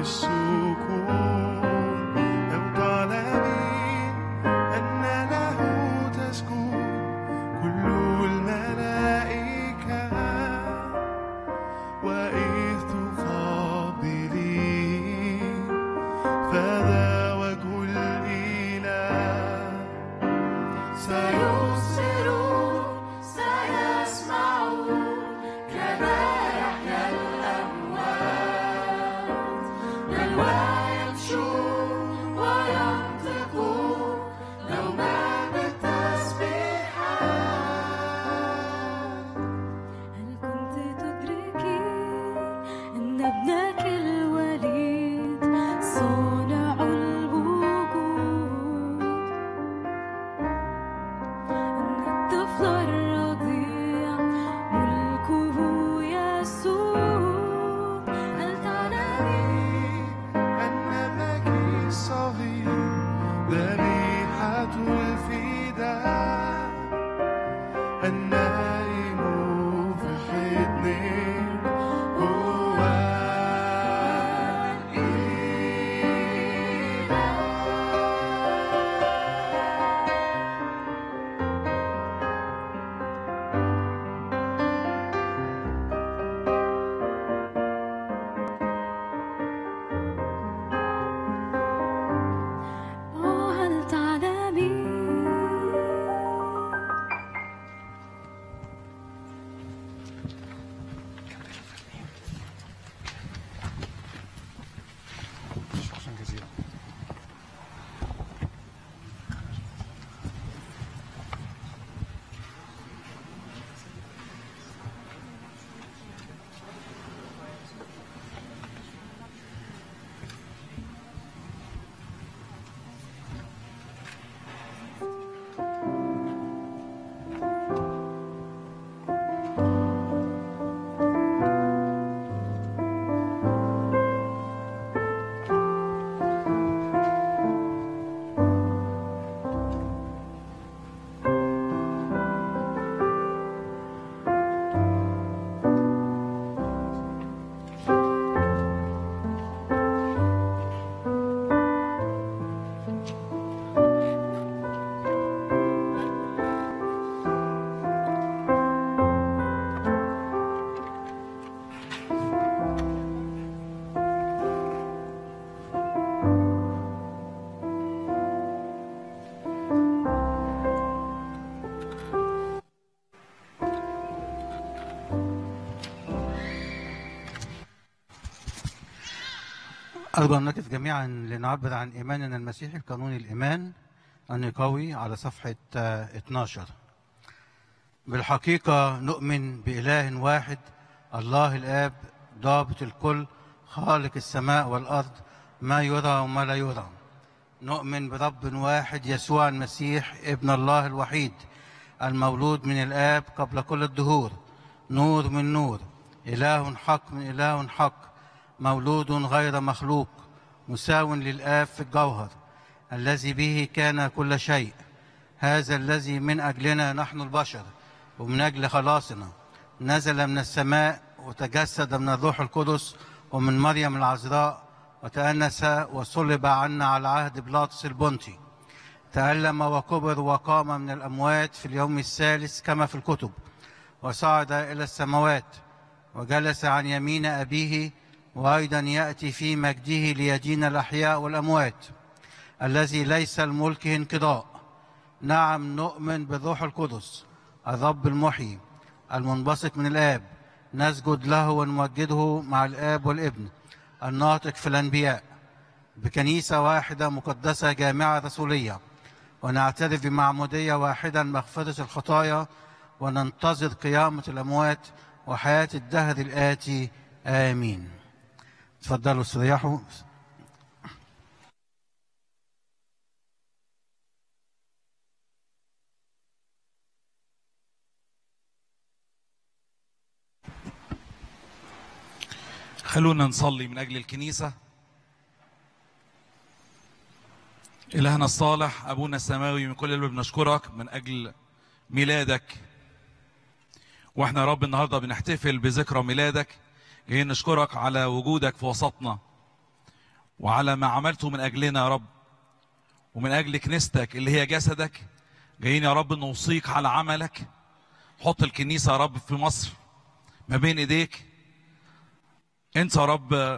بالسكون؟ أو تعلمين أن له تسكن كل الملائكة وإذ تفضلين فذا وجه الإله. سيبصرون سيسمعون كما يحيا الأموات، بل ويمشون وينطقون دوما بالتسبيحات. هل كنت تدركين أن ابنك الوليد صانع الوجود؟ أن الطفل الرضيع ملكه يسوع. هل تعلمين أن ابنك الصغير ذبيحة الفداء؟ النائم في حضن هو وهل تعلمين شكرا جزيلا. أرجو أن نقف جميعا لنعبر عن إيماننا المسيحي القانوني الإيمان النقوي على صفحة اثناشر. بالحقيقة نؤمن بإله واحد الله الآب ضابط الكل خالق السماء والأرض ما يرى وما لا يرى. نؤمن برب واحد يسوع المسيح ابن الله الوحيد المولود من الآب قبل كل الدهور، نور من نور، إله حق من إله حق، مولود غير مخلوق، مساو للآب في الجوهر، الذي به كان كل شيء. هذا الذي من أجلنا نحن البشر ومن أجل خلاصنا نزل من السماء وتجسد من الروح القدس ومن مريم العذراء وتأنس وصلب عنا على عهد بيلاطس البنطي، تألم وكبر وقام من الأموات في اليوم الثالث كما في الكتب، وصعد إلى السماوات وجلس عن يمين أبيه، وأيضا يأتي في مجده ليدين الأحياء والأموات، الذي ليس لملكه انقضاء. نعم، نؤمن بالروح القدس الرب المحيي المنبثق من الآب، نسجد له ونمجده مع الآب والابن الناطق في الأنبياء، بكنيسة واحدة مقدسة جامعة رسولية، ونعترف بمعمودية واحدة مغفرة الخطايا، وننتظر قيامة الأموات وحياة الدهر الآتي. آمين. تفضلوا استريحوا. خلونا نصلي من أجل الكنيسة. إلهنا الصالح، أبونا السماوي، من كل قلب بنشكرك من أجل ميلادك، وإحنا يا رب النهاردة بنحتفل بذكرى ميلادك، جايين نشكرك على وجودك في وسطنا وعلى ما عملته من أجلنا يا رب، ومن أجل كنيستك اللي هي جسدك. جايين يا رب نوصيك على عملك. حط الكنيسة يا رب في مصر ما بين إيديك. أنت يا رب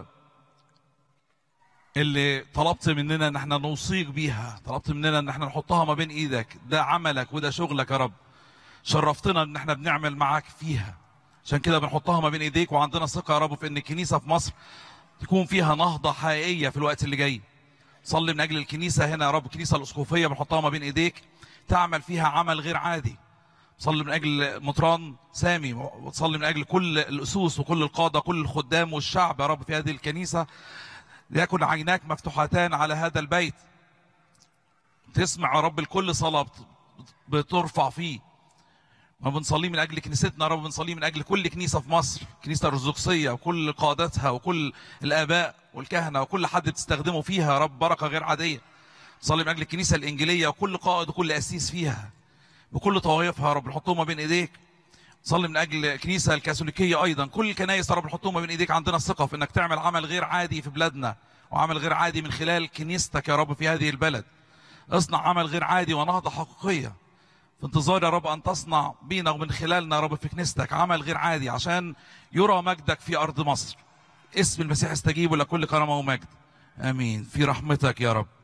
اللي طلبت مننا ان احنا نوصيك بيها، طلبت مننا ان احنا نحطها ما بين ايدك. ده عملك وده شغلك يا رب. شرفتنا ان احنا بنعمل معاك فيها، عشان كده بنحطها ما بين ايديك، وعندنا ثقة يا رب في ان الكنيسة في مصر تكون فيها نهضة حقيقية في الوقت اللي جاي. صلي من اجل الكنيسة هنا يا رب، الكنيسة الاسقفية بنحطها ما بين ايديك، تعمل فيها عمل غير عادي. صلي من اجل مطران سامي، وتصلي من اجل كل الاسوس وكل القادة، كل الخدام والشعب يا رب في هذه الكنيسة. ليكن عيناك مفتوحتان على هذا البيت، تسمع يا رب الكل صلاة بترفع فيه. ما بنصلي من أجل كنيستنا يا رب، بنصلي من أجل كل كنيسة في مصر، كنيسة الأرثوذكسية وكل قادتها وكل الآباء والكهنة وكل حد بتستخدمه فيها يا رب بركة غير عادية. نصلي من أجل الكنيسة الإنجيلية وكل قائد وكل أسيس فيها بكل طوائفها يا رب، نحطهم ما بين إيديك. صلي من أجل الكنيسة الكاثوليكية أيضا، كل الكنائس يا رب نحطهم ما بين إيديك. عندنا الثقة في إنك تعمل عمل غير عادي في بلادنا، وعمل غير عادي من خلال كنيستك يا رب في هذه البلد. اصنع عمل غير عادي ونهضة حقيقية. في انتظار يا رب أن تصنع بينا ومن خلالنا يا رب في كنيستك عمل غير عادي، عشان يرى مجدك في أرض مصر. اسم المسيح استجيب لكل كرامة ومجد. آمين في رحمتك يا رب.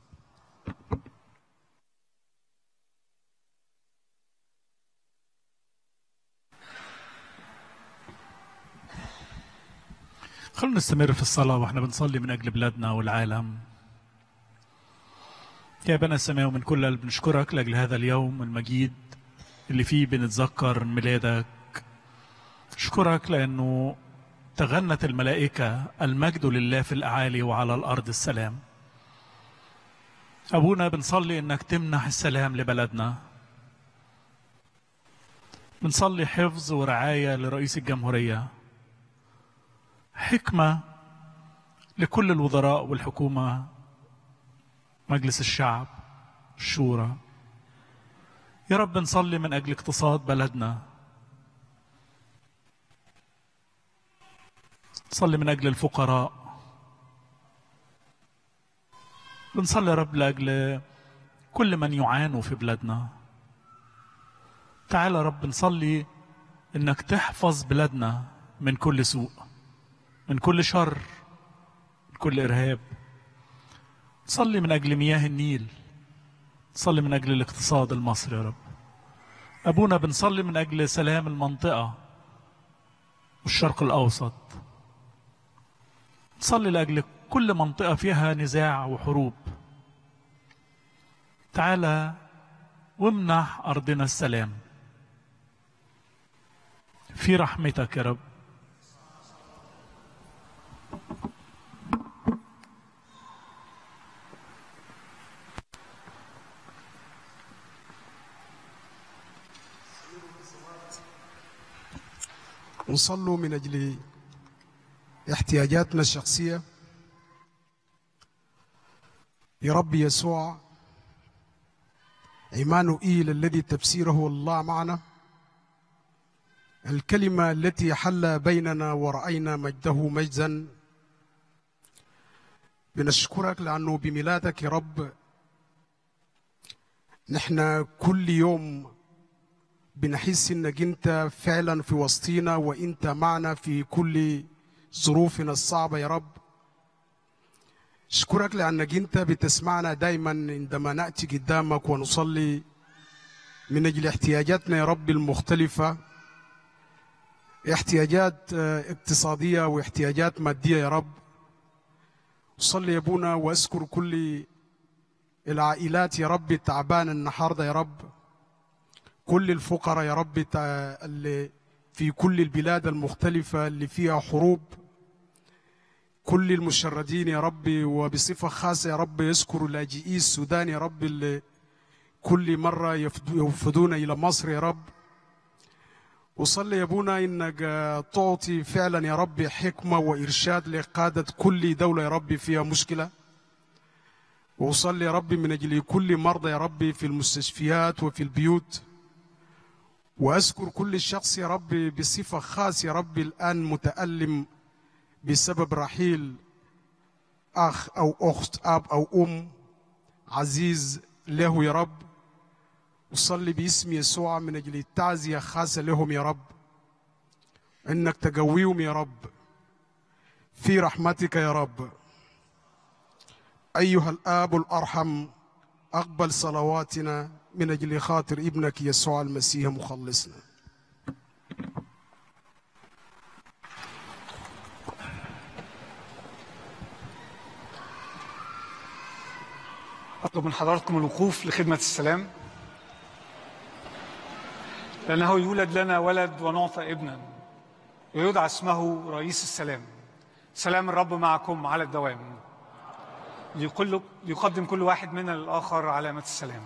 خلونا نستمر في الصلاة واحنا بنصلي من أجل بلادنا والعالم. يا أبانا السماوي، من كل قلب نشكرك لأجل هذا اليوم المجيد اللي فيه بنتذكر ميلادك. نشكرك لأنه تغنت الملائكة المجد لله في الأعالي وعلى الأرض السلام. أبونا بنصلي إنك تمنح السلام لبلدنا. بنصلي حفظ ورعاية لرئيس الجمهورية، حكمة لكل الوزراء والحكومة، مجلس الشعب، الشورى. يا رب نصلي من أجل اقتصاد بلدنا، نصلي من أجل الفقراء، بنصلي يا رب لأجل كل من يعانوا في بلادنا. تعال يا رب نصلي إنك تحفظ بلادنا من كل سوء، من كل شر، من كل إرهاب. نصلي من أجل مياه النيل، نصلي من أجل الاقتصاد المصري يا رب. أبونا بنصلي من أجل سلام المنطقة والشرق الأوسط. نصلي لأجل كل منطقة فيها نزاع وحروب. تعالى وامنح أرضنا السلام في رحمتك يا رب. نصلوا من أجل احتياجاتنا الشخصية. يا رب يسوع عمانوئيل الذي تفسيره الله معنا، الكلمة التي حل بيننا ورأينا مجده مجدا، بنشكرك لأنه بميلادك يا رب نحن كل يوم بنحس إنك أنت فعلا في وسطينا وأنت معنا في كل ظروفنا الصعبة يا رب. أشكرك لأنك أنت بتسمعنا دايما عندما نأتي قدامك ونصلي من أجل احتياجاتنا يا رب المختلفة، احتياجات اقتصادية واحتياجات مادية يا رب. أصلي يا أبونا وأذكر كل العائلات يا رب تعبان النهارده يا رب، كل الفقراء يا رب اللي في كل البلاد المختلفة اللي فيها حروب، كل المشردين يا رب، وبصفة خاصة يا رب يذكروا لاجئي السودان يا رب اللي كل مرة يوفدون إلى مصر يا رب. وصلي يا أبونا إنك تعطي فعلا يا رب حكمة وإرشاد لقادة كل دولة يا رب فيها مشكلة. وصلي يا رب من أجل كل مرضى يا رب في المستشفيات وفي البيوت. وأذكر كل شخص يا رب بصفة خاصة يا رب الآن متألم بسبب رحيل أخ أو أخت، أب أو أم عزيز له يا رب. وصلي باسم يسوع من أجل التعزية خاصة لهم يا رب، إنك تقويهم يا رب في رحمتك يا رب. أيها الآب الأرحم، أقبل صلواتنا من أجل خاطر ابنك يسوع المسيح مخلصنا. أطلب من حضراتكم الوقوف لخدمة السلام، لأنه يولد لنا ولد ونعطى ابنا ويدعى اسمه رئيس السلام. سلام الرب معكم على الدوام. ليقدم كل واحد منا للآخر علامة السلام.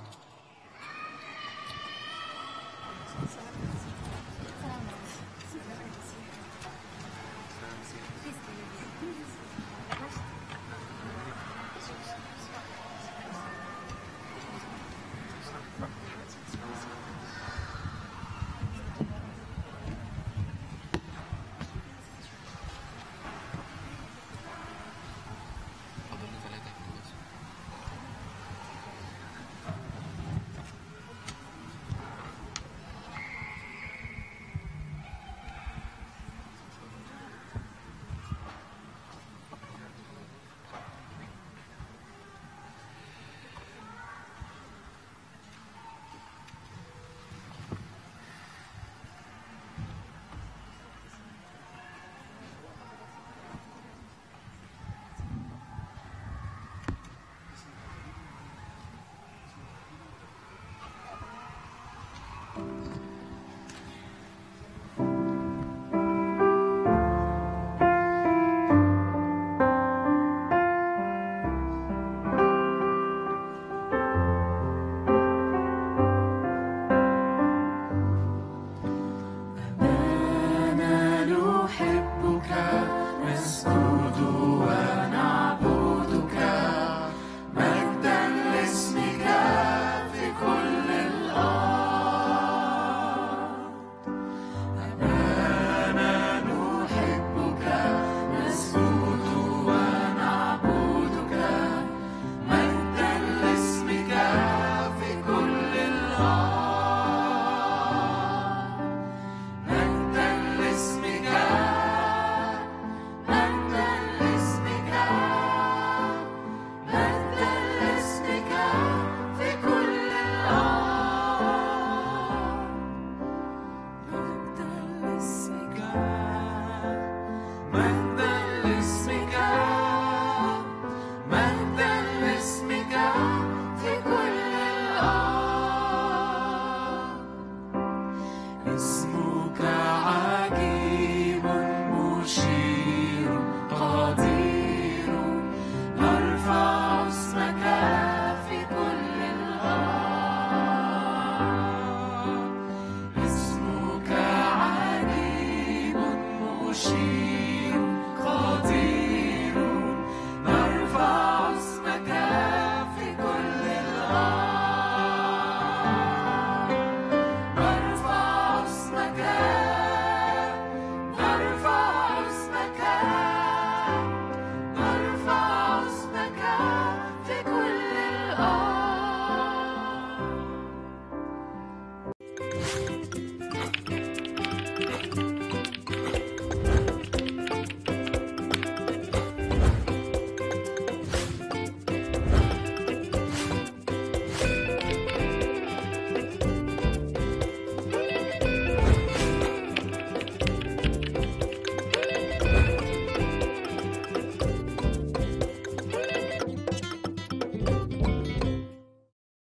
اسمك